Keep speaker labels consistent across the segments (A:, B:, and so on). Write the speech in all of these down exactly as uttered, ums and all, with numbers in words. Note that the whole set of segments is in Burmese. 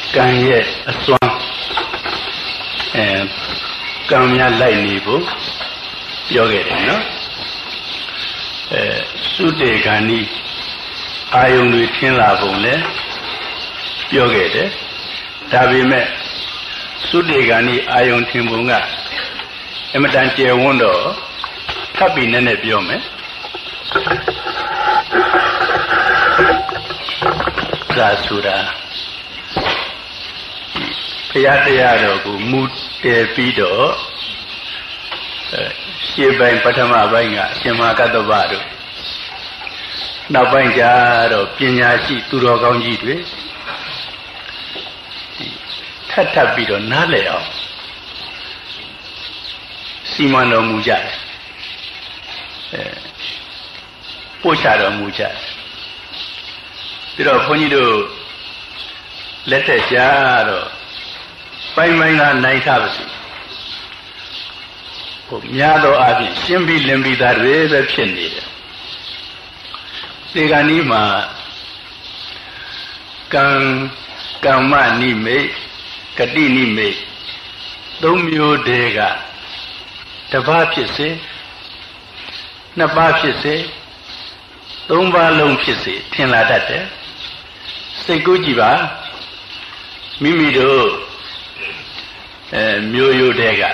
A: ကံရဲ့အစွမ်းအဲကံများလိုက်နေဖို့ပြောခဲ့တယ်နော်အဲသုတေဂန္ဒီအာယုန်တွေထင်လာပုံလဲပြောခဲ့တယ်ဒါပေမဲ့သုတေဂန္ဒီအာယုန်ထင်ပုံကအမတန်ကျယ်ဝန်းတော့ထပ်ပြီးနည်းနည်းပြောမယ်သာဆိုတာဘုရားတရားတော်ကိုမူတည်ပြီးတော့ရှေ့ပိုင်းပထမပိုင်းကအရှင်မကတ္တဗတို့နောက်ပိုင်းကျတော့ပညာရှိသူတော်ကောင်းကြီးတွေထပ်ထပ်ပြီးတော့နားလည်အောင်စီမံတော်မူကြတယ်အဲပို့ချတော်မူကြတယ်ပြီးတော့ဘုန်းကြီးတို့လက်ထက်ကြတော့ပိုင်းပိုင်းကနိုင်ထားပါစေဟိုများသောအားဖြင့်ရှင်းပြီးလင်းပြီးသားတွေပဲဖြစ်နေတယ်ဒီကနေ့မှာကံကမ္မနိမိတ်ဂတိနိမိတ်သုံးမျိုးတည်းကတစ်ပါးဖြစ်စေနှစ်ပါးဖြစ်စေသုံးပါးလုံးဖြစ်စေထင်လာတတ်တယ်စိတ်ကူးကြည့်ပါမိမိတို့အဲမျိုးရိုးတည်းက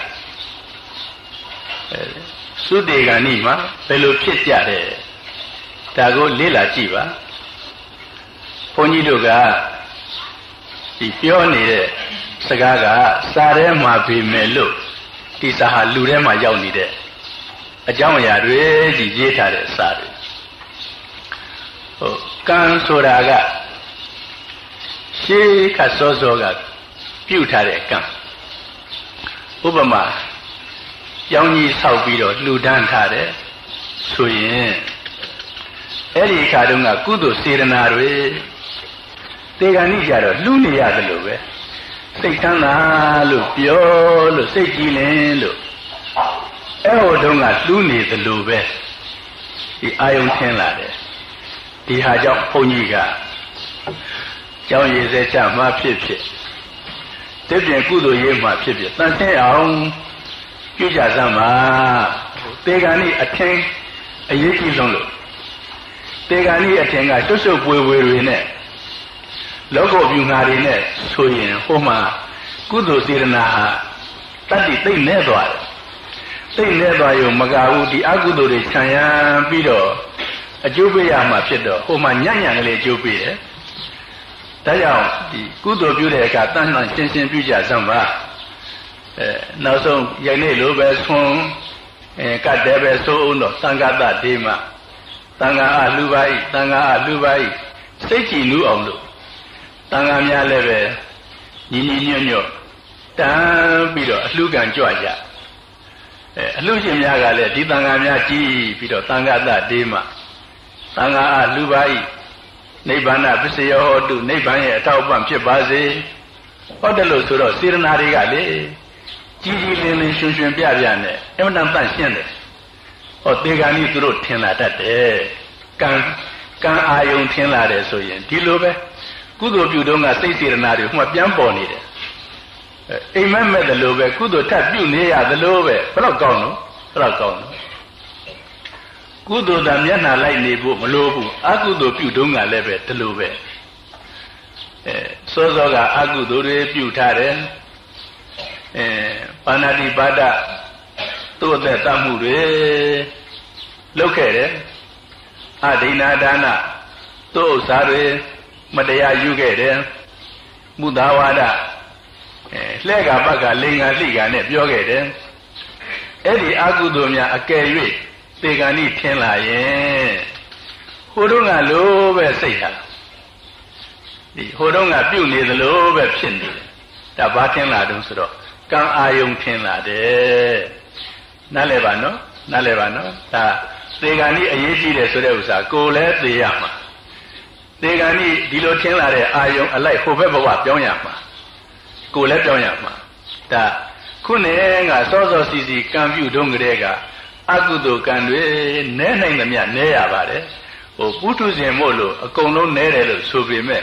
A: သုတေဂန္ဒီမှာဘယ်လိုဖြစ်ကြတယ်ဒါကိုလေ့လာကြည့်ပါဘုန်းကြီးတို့ကဒီပြောနေတဲ့စကားကစာထဲမှာပေမဲ့လို့ဒီစာဟာလူထဲမှာရောက်နေတဲ့အကြောင်းအရာတွေကြီးရေးထားတဲ့စာတွေဟိုကံဆိုတာကရှေးခါစောစောကပြုထားတဲ့ကံဥပမာကြောင်းကြီးဆောက်ပြီးတော့လှူဒန်းထားတယ်ဆိုရင်အဲ့ဒီခါတုန်းကကုသိုလ်စေတနာတွေတေဂန္ဒီကြတော့လှူနေရတယ်လို့ပဲစိတ်ချမ်းသာလို့ပြောလို့စိတ်ကြည်လင်လို့အဲ့ဟိုတုန်းကလှူနေသလိုပဲဒီအာယုံထင်လာတယ်ဒီဟာကြောင့်ဘုန်းကြီးကကျောင်းရည်စဲချမှဖြစ်ဖြစ်တစ်ပြင်ကုသိုလ်ရေးမှဖြစ်ဖြစ်တန်ဆင်းအောင်ပြုကြစမ်းပါတေဂန္ဒီအထင်အရေးကြီးဆုံးလို့တေဂန္ဒီအထင်ကရှုပ်ရှုပ်ပွေပွေတွေနဲ့လောကပြုငါတွေနဲ့ဆိုရင်ဟိုမှာကုသိုလ်စေတနာဟာတတ္တိသိမ့်နေသွားတယ်သိမ့်နေသွားရုံမကဘူးဒီအကုသိုလ်တွေခြံရံပြီးတော့အကျိုးပေးရမှာဖြစ်တော့ဟိုမှာညံ့ညံ့ကလေးအကျိုးပေးတယ်ဒါကြောင့်ဒီကုသိုလ်ပြုတဲ့အခါတန်တန်ရှင်းရှင်းပြုကြစမ်းပါအဲနောက်ဆုံးယနေ့လိုပဲဆွန်အဲကတ်တယ်ပဲဆိုအောင်တော့သံဃာတဒေမသံဃာအလှူပါ၏သံဃာအလှူပါ၏စိတ်ကြည်နူးအောင်လို့သံဃာများလည်းပဲညီညီညွတ်ညွတ်တန်းပြီးတော့အလှူကံကြွကြအဲအလှူရှင်များကလည်းဒီသံဃာများကြည်ပြီးတော့သံဃာတဒေမသံဃာအလှူပါ၏နိဗ္ဗာန်ပစ္စယောဟောတုနိဗ္ဗာန်ရဲ့အထောက်အပံ့ဖြစ်ပါစေဟုတ်တယ်လို့ဆိုတော့စေရနာတွေကလေကြီးကြီးလင်းလင်းရှင်ရှင်ပြပြနဲ့အမှန်တန်တန့်ရှင်းတယ်ဟောတေဂန္ဒီသူတို့ထင်လာတတ်တယ်ကံကံအာယုံထင်လာတယ်ဆိုရင်ဒီလိုပဲကုသိုလ်ပြုတော့ကစိတ်စေရနာတွေဟိုမှာပြန်ပေါ်နေတယ်အိမ်မက်မဲ့တယ်လို့ပဲကုသိုလ်ထပ်ပြုနေရတယ်လို့ပဲဘယ်တော့ကောင်းလို့ဘယ်တော့ကောင်းလို့ကုသိုလ်သာမျက်နှာလိုက်နေဖို့မလိုဘူးအကုသိုလ်ပြုတော့ကလည်းပဲဒီလိုပဲအဲစောစောကအကုသိုလ်တွေပြုထားတယ်အဲပါဏာတိပါဒသို့အသက်တတ်မှုတွေလုပ်ခဲ့တယ်အဒိနာဒါနသို့ဥစ္စာတွေမတရားယူခဲ့တယ်မုသာဝါဒအဲလှဲ့ကပတ်ကလိန်ကလိကနဲ့ပြောခဲ့တယ်အဲ့ဒီအကုသိုလ်များအကယ်၍သေဂန္ဒီထင်လာရင်ဟိုတုန်းကလိုပဲစိတ်ဟာဒီဟိုတုန်းကပြုတ်နေသလိုပဲဖြစ်နေတယ်ဒါဘာထင်လာတုန်းဆိုတော့ကံအာယုံထင်လာတယ်နားလည်ပါနော်နားလည်ပါနော်ဒါသေဂန္ဒီအရေးကြီးတယ်ဆိုတဲ့ဥစ္စာကိုယ်လည်းသိရမှာသေဂန္ဒီဒီလိုထင်လာတဲ့အာယုံအလိုက်ဟိုဘက်ဘဝပြောင်းရမှာကိုယ်လည်းပြောင်းရမှာဒါခုနေကစောစောစီစီကံပြုတုန်းကတည်းကအကုသိုလ်ကံတွေနည်းနိုင်သမျှနည်းရပါတယ်ဟိုပုထုဇဉ်မို့လို့အကုန်လုံးနည်းတယ်လို့ဆိုပေမဲ့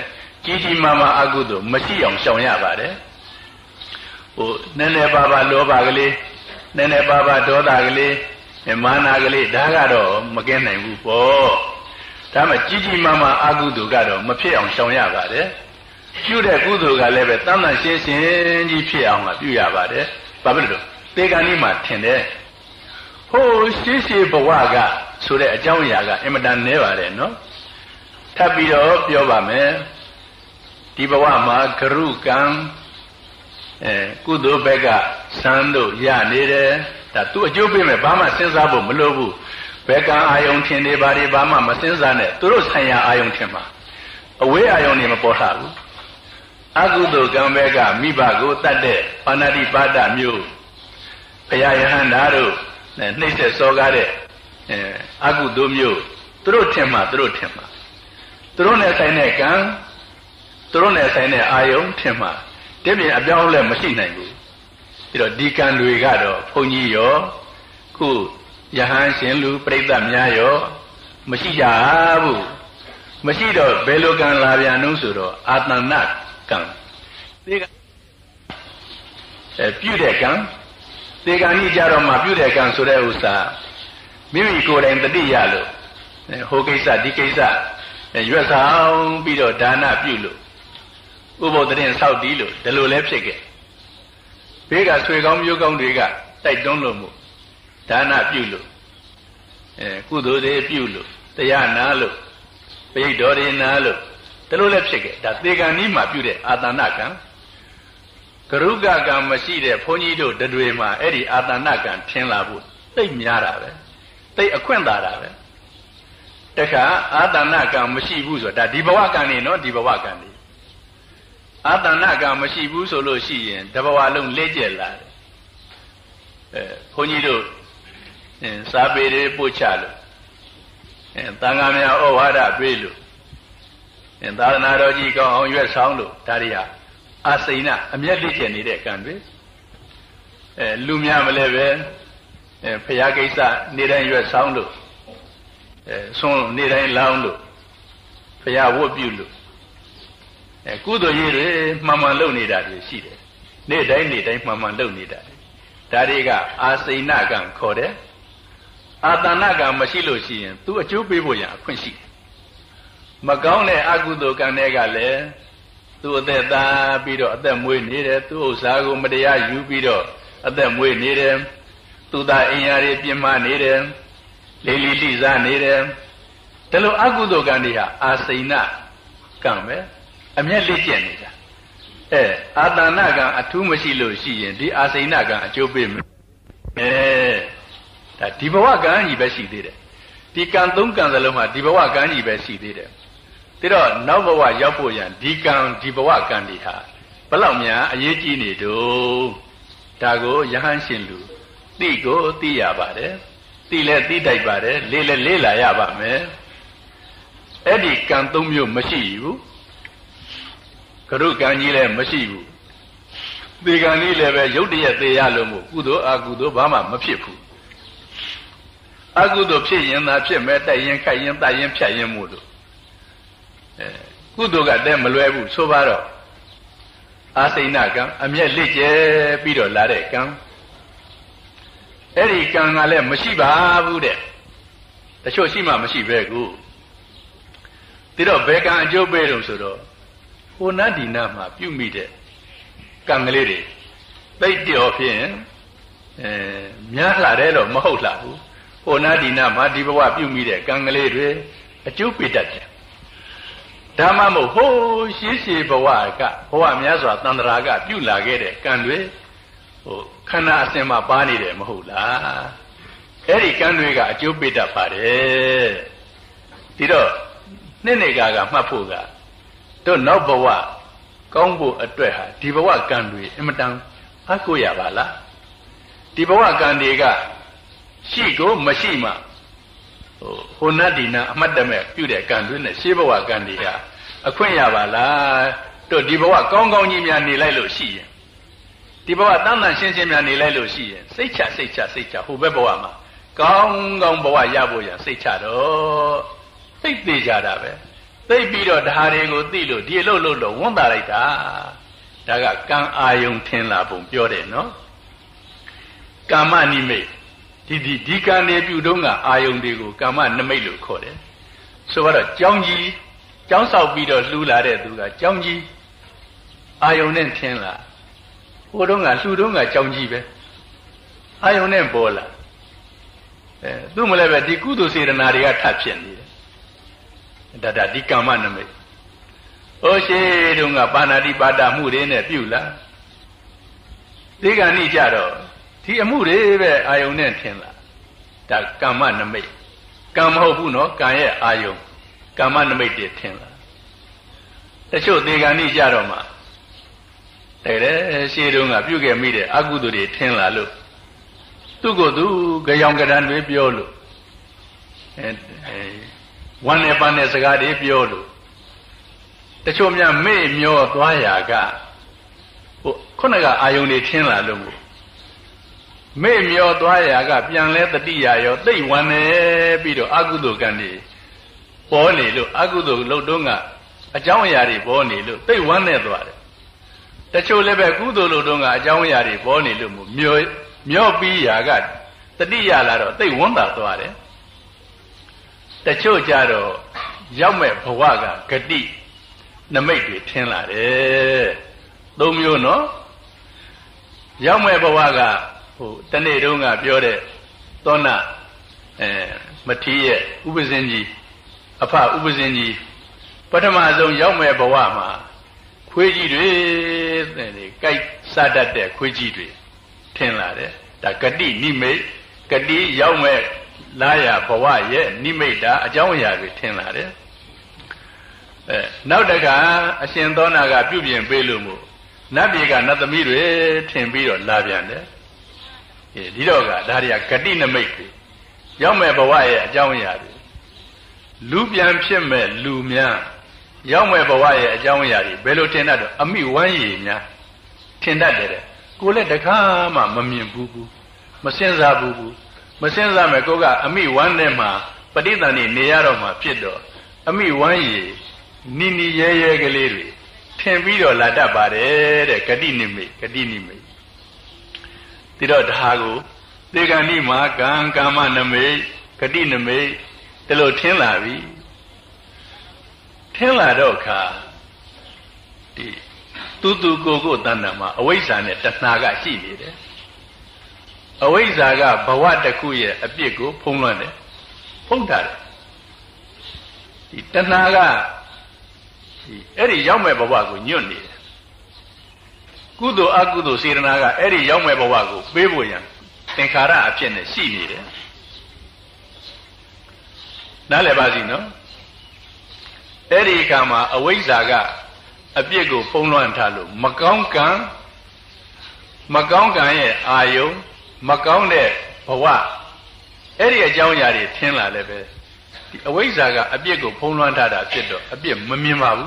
A: ကြီးကြီးမားမားအကုသိုလ်မရှိအောင်ရှောင်ရပါတယ်ဟိုနည်းနည်းပါးပါးလောဘကလေးနည်းနည်းပါးပါးဒေါသကလေးမာနကလေးဒါကတော့မကင်းနိုင်ဘူးပေါ့ဒါမှကြီးကြီးမားမားအကုသိုလ်ကတော့မဖြစ်အောင်ရှောင်ရပါတယ်ပြုတဲ့ကုသိုလ်ကလည်းပဲတမ်းတမ်းရှင်းရှင်းကြီးဖြစ်အောင်ပြုရပါတယ်ဘာဖြစ်လို့သေကံဤမှာထင်တယ်ဟိုရှိရှိဘဝကဆိုတဲ့အကြောင်းအရာကအင်မတန်နည်းပါတယ်နော်ထပ်ပြီးတော့ပြောပါမယ်ဒီဘဝမှာဂရုကံအဲကုသိုလ်ဘက်ကစံတို့ရနေတယ်ဒါသူအကျိုးပေးမယ်ဘာမှစဉ်းစားဖို့မလိုဘူးဘက်ကံအာယုံထင်နေပါလေဘာမှမစဉ်းစားနဲ့သူတို့ဆိုင်ရာအာယုံထင်မှာအဝေးအာယုံနေမပေါ်လာဘူးအကုသိုလ်ကံဘက်ကမိဘကိုတတ်တဲ့ပါဏာတိပါဒမျိုးဘုရားယဟန္တာတို့နှိမ့်ဆက်စောကားတဲ့အဲအကုသိုလ်မျိုးသူတို့ထင်မှာသူတို့ထင်မှာသူတို့နဲ့ဆိုင်တဲ့ကံသူတို့နဲ့ဆိုင်တဲ့အာယုံထင်မှာတပြင်းအပြောင်းလဲမရှိနိုင်ဘူးပြီးတော့ဒီကံတွေကတော့ဘုန်းကြီးရောခုယဟန်ရှင်လူပြိဿများရောမရှိကြဘူးမရှိတော့ဘယ်လိုကံလာပြန်လို့ဆိုတော့အာတဏကံဒီကအဲပြုတဲ့ကံဒီကံကြီးကြတော့မှပြုတဲ့ကံဆိုတဲ့ဥစ္စာမိမိကိုယ်တိုင်တတိယလို့ဟိုကိစ္စဒီကိစ္စရွက်ဆောင်ပြီးတော့ဒါနပြုလို့ဥပုသ်တရင်ဆောက်တည်လို့ဒီလိုလဲဖြစ်ခဲ့ဘေးကဆွေကောင်းမျိုးကောင်းတွေကတိုက်တွန်းလို့မို့ဒါနပြုလို့အဲကုသိုလ်တွေပြုလို့တရားနာလို့ပိဋတော်တွေနာလို့ဒီလိုလဲဖြစ်ခဲ့ဒါသေကံဤမှာပြုတဲ့အာတဏကံကရုကကံမရှိတဲ့ဘုန်းကြီးတို့တွေမှာအဲ့ဒီအာတဏကံထင်လာဖို့သိပ်များတာပဲသိပ်အခွင့်သာတာပဲတခါအာတဏကံမရှိဘူးဆိုတာဒီဘဝကံနေနော်ဒီဘဝကံနေအာတဏကံမရှိဘူးဆိုလို့ရှိရင်တဘဝလုံးလက်ကျက်လာတယ်အဲဘုန်းကြီးတို့စာပေတွေပို့ချလို့အဲသံဃာများဩဝါဒပေးလို့အဲသာသနာတော်ကြီးကောင်းအောင်ရွက်ဆောင်လို့ဒါတွေဟာအာစိဏအမျက်လက်ကျက်နေတဲ့ကံတွေအဲလူများမလဲပဲအဲဖရာကိစ္စနေတိုင်းရွက်ဆောင်လို့အဲဆုံးနေတိုင်းလောင်းလို့ဖရာဝတ်ပြုလို့အဲကုသိုလ်ရေးတွေမှန်မှန်လုပ်နေတာတွေရှိတယ်နေ့တိုင်းနေ့တိုင်းမှန်မှန်လုပ်နေတာတွေဒါတွေကအာစိဏကံခေါ်တယ်အာတဏကံမရှိလို့ရှိရင်သူအကျိုးပေးဖို့ရအခွင့်ရှိတယ်မကောင်းတဲ့အကုသိုလ်ကံတွေကလည်းသူ့အသက်သားပြီးတော့အသက်မွေးနေတယ်သူ့ဥစ္စာကိုမတရားယူပြီးတော့အသက်မွေးနေတယ်သူသားအင်အားတွေပြင်းမနေတယ်လေးလီလိစားနေတယ်ဒါလိုအကုသိုလ်ကံတွေဟာအာစိဏကံပဲအမျက်လက်ကျက်နေတာအဲအာတဏကံအထူးမရှိလို့ရှိရင်ဒီအာစိဏကံအကျိုးပေးမယ်အဲဒါဒီဘဝကံကြီးပဲရှိသေးတယ်ဒီကံသုံးကံစလုံးမှာဒီဘဝကံကြီးပဲရှိသေးတယ်ဒါတော့နောက်ဘဝရောက်ဖို့ရန်ဒီကံဒီဘဝကံတွေဟာဘလောက်များအရေးကြီးနေတော့ဒါကိုယဟန်ရှင်လူသိကိုသိရပါတယ်သိလဲသိတိုက်ပါတယ်လေးလဲလေးလာရပါမယ်အဲ့ဒီကံသုံးမျိုးမရှိဘူးကရုကံကြီးလည်းမရှိဘူးသေကံကြီးလည်းပဲရုပ်တရက်သေရလို့မို့ကုသိုလ်အကုသိုလ်ဘာမှမဖြစ်ဘူးအကုသိုလ်ဖြစ်ရင်သာဖြစ်မယ်တိုက်ရင်ခိုက်ရင်တိုက်ရင်ဖြတ်ရင်မို့လို့အဲကုသိုလ်ကတည်းမလွယ်ဘူးဆိုပါတော့အာစိဏကံအမျက်လက်ကျဲပြီးတော့လာတဲ့ကံအဲ့ဒီကံကလည်းမရှိပါဘူးတဲ့တချို့ရှိမှမရှိပဲကူဒါတော့ဘယ်ကံအကျိုးပေးတော့ဆိုတော့ဟိုနာဒီနာမှာပြုမိတဲ့ကံကလေးတွေသိတ္တောဖြင့်အဲများလာတယ်တော့မဟုတ်လားဘူးဟိုနာဒီနာမှာဒီဘဝပြုမိတဲ့ကံကလေးတွေအကျိုးပေးတတ်တယ်ဒါမှမဟုတ်ဟိုးရှိရှိဘဝကဘဝများစွာတန်ត្រာကပြုလာခဲ့တဲ့ကံတွေဟိုခန္ဓာအစဉ်မှာပါနေတယ်မဟုတ်လားအဲ့ဒီကံတွေကအကျိုးပေးတတ်ပါတယ်ဒီတော့နှစ်နေကကမှတ်ဖို့ကတို့နောက်ဘဝကောင်းဖို့အတွက်ဟာဒီဘဝကံတွေအမတန်အကိုရပါလားဒီဘဝကံတွေကရှိကိုမရှိမှဟိုဟိုနတ်ဒီနာအမှတ်တမဲ့ပြုတဲ့ကံတွေနဲ့ရှေးဘဝကံတွေဟာအခွင့်ရပါလားတို့ဒီဘဝကောင်းကောင်းကြီးများနေလိုက်လို့ရှိရင်ဒီဘဝတန်တန်ရှင်းရှင်းများနေလိုက်လို့ရှိရင်စိတ်ချစိတ်ချစိတ်ချဟိုဘက်ဘဝမှာကောင်းကောင်းဘဝရဖို့ရစိတ်ချတော့စိတ်သေးကြတာပဲသိပြီးတော့ဒါတွေကိုသိလို့ဒီအလုပ်လုပ်လို့ဝန်တာလိုက်တာဒါကကံအာယုံထင်လာပုံပြောတယ်နော်ကာမနိမိတ်ဒီဒီဒီကံနေပြုတုံးကအာယုံတွေကိုကာမနိမိတ်လို့ခေါ်တယ်ဆိုတော့ကြောင်းကြီးကြောင်းဆောက်ပြီးတော့လှူလာတဲ့သူကကြောင်းကြီးအာယုံနဲ့ထင်လာဟိုတုန်းကလှူတုန်းကကြောင်းကြီးပဲအာယုံနဲ့ပေါ်လာအဲသူ့မလဲပဲဒီကုသိုလ်စေတနာတွေကထပ်ဖြစ်နေတယ်ဒါဒါဒီကာမနိမိတ်ဟိုရှိတုန်းကပါဏာတိပါဒမှုတွေနဲ့ပြုလာဒီကနေ့ကြတော့ဒီအမှုတွေပဲအာယုံနဲ့ထင်လာဒါကာမနိမိတ်ကံမဟုတ်ဘူးနော်ကံရဲ့အာယုံကာမနိမိတ်တွေထင်လာတချို့ဒီကနေ့ကြတော့မှတဲ့တဲ့ရှေးတုန်းကပြုခဲ့မိတဲ့အကုသိုလ်တွေထင်လာလို့သူ့ကိုယ်သူကြောင်ကြံတွေပြောလို့အဲဝမ်းနဲ့ပန်းနဲ့စကားတွေပြောလို့တချို့များမေ့မျောသွားရာကဟိုခုနကအာယုန်တွေထင်းလာလို့မို့မေ့မျောသွားရာကပြန်လဲတတိယရောသိတ်ဝမ်းနေပြီးတော့အကုသိုလ်ကံတွေပေါ်နေလို့အကုသိုလ်လှုပ်တုံးကအကြောင်းအရာတွေပေါ်နေလို့သိတ်ဝမ်းနေသွားတယ်တချို့လည်းပဲကုသိုလ်လှုပ်တုံးကအကြောင်းအရာတွေပေါ်နေလို့မို့မျောမျောပြီးရာကတတိယလာတော့သိတ်ဝမ်းသာသွားတယ်တချို့ကြတော့ရောက်မဲ့ဘဝကဂတိနမိတ်တွေထင်းလာတယ်သုံးမျိုးနော်ရောက်မဲ့ဘဝကဟိုတနေ့တုန်းကပြောတဲ့သောဏအဲမထီးရဲ့ဥပဇင်းကြီးအဖဥပဇင်းကြီးပထမဆုံးရောက်မဲ့ဘဝမှာခွေးကြီးတွေတဲ့လေကြိုက်စားတတ်တဲ့ခွေးကြီးတွေထင်းလာတယ်ဒါဂတိနိမိတ်ဂတိရောက်မဲ့လာရဘဝရဲ့နိမိတ်တာအကြောင်းအရာတွေထင်လာတယ်အဲနောက်တခါအရှင်သောနာကပြုပြင်ပေးလို့မို့နတ်ပြည်ကနတ်သမီးတွေထင်ပြီးတော့လာပြန်တယ်အဲဒီတော့ကဒါတွေကဂတိနိမိတ်တွေရောက်မဲ့ဘဝရဲ့အကြောင်းအရာတွေလူပြန်ဖြစ်မဲ့လူများရောက်မဲ့ဘဝရဲ့အကြောင်းအရာတွေဘယ်လိုထင်တတ်တော့အမိဝမ်းရည်များထင်တတ်တယ်ကိုယ်လည်းတခါမှမမြင်ဘူးဘူးမစင်စားဘူးဘူးမစင်စားမဲ့ကိုကအမိဝမ်းထဲမှာပဋိသန္ဓေနေရတော့မှဖြစ်တော့အမိဝမ်းရည်နီနီရဲရဲကလေးတွေထင်ပြီးတော့လာတတ်ပါတယ်တဲ့ဂတိနိမိတ်ဂတိနိမိတ်ဒီတော့ဒါကိုသေကံဒီမှာကံကာမနိမိတ်ဂတိနိမိတ်ဒီလိုထင်လာပြီထင်လာတော့ခါဒီတူတူကိုကိုတဏ္ဍာမှာအဝိဇ္ဇာနဲ့တဏှာကရှိနေတယ်အဝိဇ္ဇာကဘဝတစ်ခုရဲ့အပြစ်ကိုဖုံးလွှမ်းတယ်ဖုံးထားတယ်ဒီတဏှာကဒီအဲ့ဒီရောက်မဲ့ဘဝကိုညွတ်နေတယ်ကုသိုလ်အကုသိုလ်စေတနာကအဲ့ဒီရောက်မဲ့ဘဝကိုပေးဖို့ရန်သင်္ခါရအဖြစ်နဲ့ရှိနေတယ်နားလည်ပါစီနော်အဲ့ဒီအခါမှာအဝိဇ္ဇာကအပြစ်ကိုဖုံးလွှမ်းထားလို့မကောင်းကံမကောင်းကံရဲ့အာယုံမကောင်းတဲ့ဘဝအဲ့ဒီအကြောင်းအရာတွေထင်းလာလည်းပဲဒီအဝိဇ္ဇာကအပြစ်ကိုဖုံးလွှမ်းထားတာဖြစ်တော့အပြစ်မမြင်ပါဘူး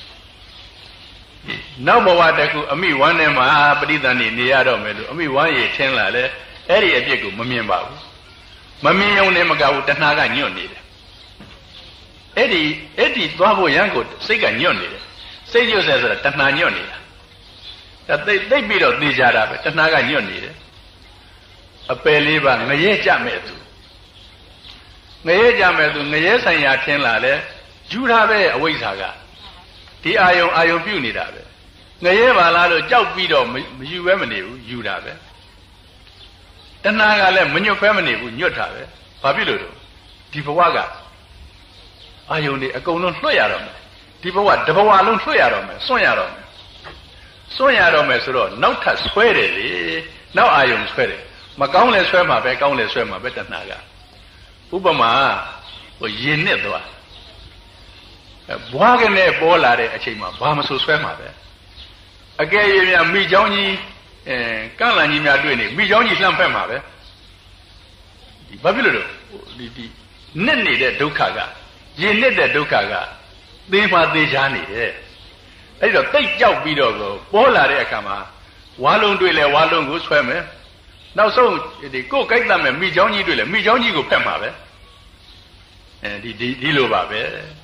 A: နောက်ဘဝတစ်ခုအမိဝမ်းထဲမှာပဋိသန္ဓေနေရတော့မယ်လို့အမိဝမ်းရည်ထင်းလာလဲအဲ့ဒီအပြစ်ကိုမမြင်ပါဘူးမမြင်ုံနဲ့မကဘူးတဏှာကညွတ်နေတယ်အဲ့ဒီအဲ့ဒီသွားဖို့ရန်ကိုစိတ်ကညွတ်နေတယ်စိတ်ညွတ်ဆဲဆိုတာတဏှာညွတ်နေတာဒါသိသိပြီးတော့သိကြတာပဲတဏှာကညွတ်နေတယ်အပယ်လေးပါငရဲကြမဲ့သူငရဲကြမဲ့သူငရဲဆိုင်ရာထင်းလာလဲယူတာပဲအဝိဇ္ဇာကဒီအာယုံအာယုံပြုတ်နေတာပဲငရဲပါလားလို့ကြောက်ပြီးတော့မယူပဲမနေဘူးယူတာပဲတဏှာကလည်းမညွတ်ဖဲမနေဘူးညွတ်တာပဲဘာဖြစ်လို့လဲဒီဘဝကအာယုံတွေအကုန်လုံးလွှတ်ရတော့မယ်ဒီဘဝတဘဝလုံးလွှတ်ရတော့မယ်စွန့်ရတော့မယ်စွန့်ရတော့မယ်ဆိုတော့နောက်ထပ်ဆွဲတယ်လေနောက်အာယုံဆွဲတယ်မကောင်းလဲဆွဲမှာပဲကောင်းလဲဆွဲမှာပဲတဏှာကဥပမာဟိုရင်နှစ်သွားဘွားကနေပေါ်လာတဲ့အချိန်မှာဘာမဆိုဆွဲမှာပဲအကယ်၍များမိเจ้าကြီးအဲကန့်လန့်ကြီးများတွေ့နေမိเจ้าကြီးလှမ်းဖက်မှာပဲဒီဘာဖြစ်လို့လဲဒီဒီနှစ်နေတဲ့ဒုက္ခကရင်နှစ်တဲ့ဒုက္ခကသေမှသေချာနေတယ်အဲ့တော့တိတ်ကြောက်ပြီးတော့ပေါ်လာတဲ့အခါမှာဝါလုံးတွေ့လဲဝါလုံးကိုဆွဲမယ်နောက်ဆုံးဒီကိုယ်ကြိုက်တတ်မယ်မိเจ้าကြီးတွေ့လဲမိเจ้าကြီးကိုဖက်မှာပဲအဲဒီဒီဒီလိုပါပဲ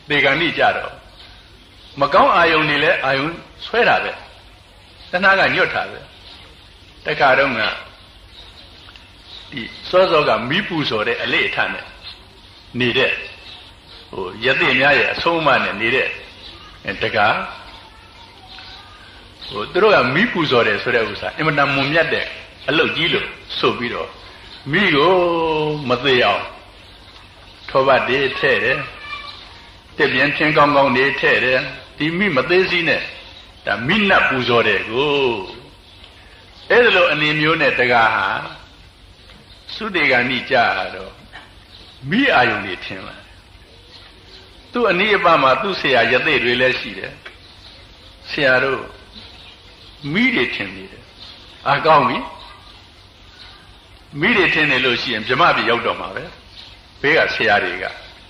A: သေကံတိကြတော့မကောင်းအာယုန်တွေလည်းအာယုန်ဆွဲတာပဲတဏှာကညွတ်တာပဲတခါတော့ကဒီစောစောကမိပူစော်တဲ့အလေးအထနဲ့နေတဲ့ဟိုယသိများရဲ့အဆုံးအမနဲ့နေတဲ့တကားဟိုသူတို့ကမိပူစော်တယ်ဆိုတဲ့ဥစ္စာအင်မတန်မွန်မြတ်တဲ့အလုပ်ကြီးလို့ဆိုပြီးတော့မိကိုမသေးအောင်ထောပတ်တွေထဲ့တယ်တစ်ပြင်းချင်းကောင်းကောင်းတွေထဲ့တယ်ဒီမိမသေးစီးနဲ့ဒါမိနတ်ပူဇော်တယ်ကိုအဲ့ဒါလိုအနေမျိုးနဲ့တကားဟာသုတေဂာနိကြတော့မိအာယုန်တွေထင်လာတယ်သူ့အနိယပမှာသူ့ဆရာယသိတွေလည်းရှိတယ်ဆရာတို့မိတွေထင်နေတယ်အာကောင်းပြီမိတွေထင်နေလို့ရှိရင်ဗြဟ္မပြည်ရောက်တော့မှာပဲဘေးကဆရာတွေက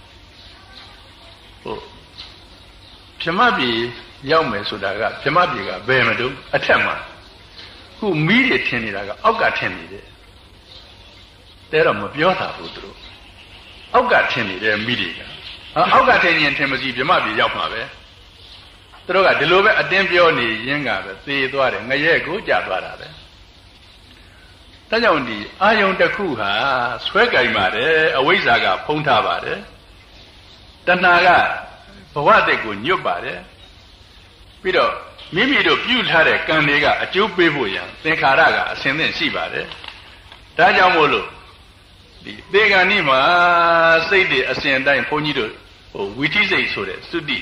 A: ဟုတ်ဗြဟ္မပြည်ရောက်မယ်ဆိုတာကဗြဟ္မပြည်ကဘယ်မှာတော့အထက်မှာခုမိတွေထင်နေတာကအောက်ကထင်နေတယ်တဲတော့မပြောတာဘူးသူတို့အောက်ကထင်နေတယ်မိတွေကအောက်ကထင်ရင်ထင်မစီဗြဟ္မပြည်ရောက်မှာပဲသူတို့ကဒီလိုပဲအတင်းပြောနေရင်းကပဲသေသွားတယ်ငရဲကိုကြသွားတာပဲဒါကြောင့်ဒီအာယုန်တစ်ခုဟာဆွဲကြိုင်ပါတယ်အဝိဇ္ဇာကဖုံးထားပါတယ်တဏှာကဘဝတည်းကိုညွတ်ပါတယ်ပြီးတော့မိမိတို့ပြုထားတဲ့ကံတွေကအကျိုးပေးဖို့ရန်သင်္ခါရကအစဉ်သင့်ရှိပါတယ်ဒါကြောင့်မို့လို့ဒီသေကံဤမှာစိတ်တွေအစဉ်တိုင်းဘုန်းကြီးတို့ဟိုဝိသိစိတ်ဆိုတဲ့သုတိ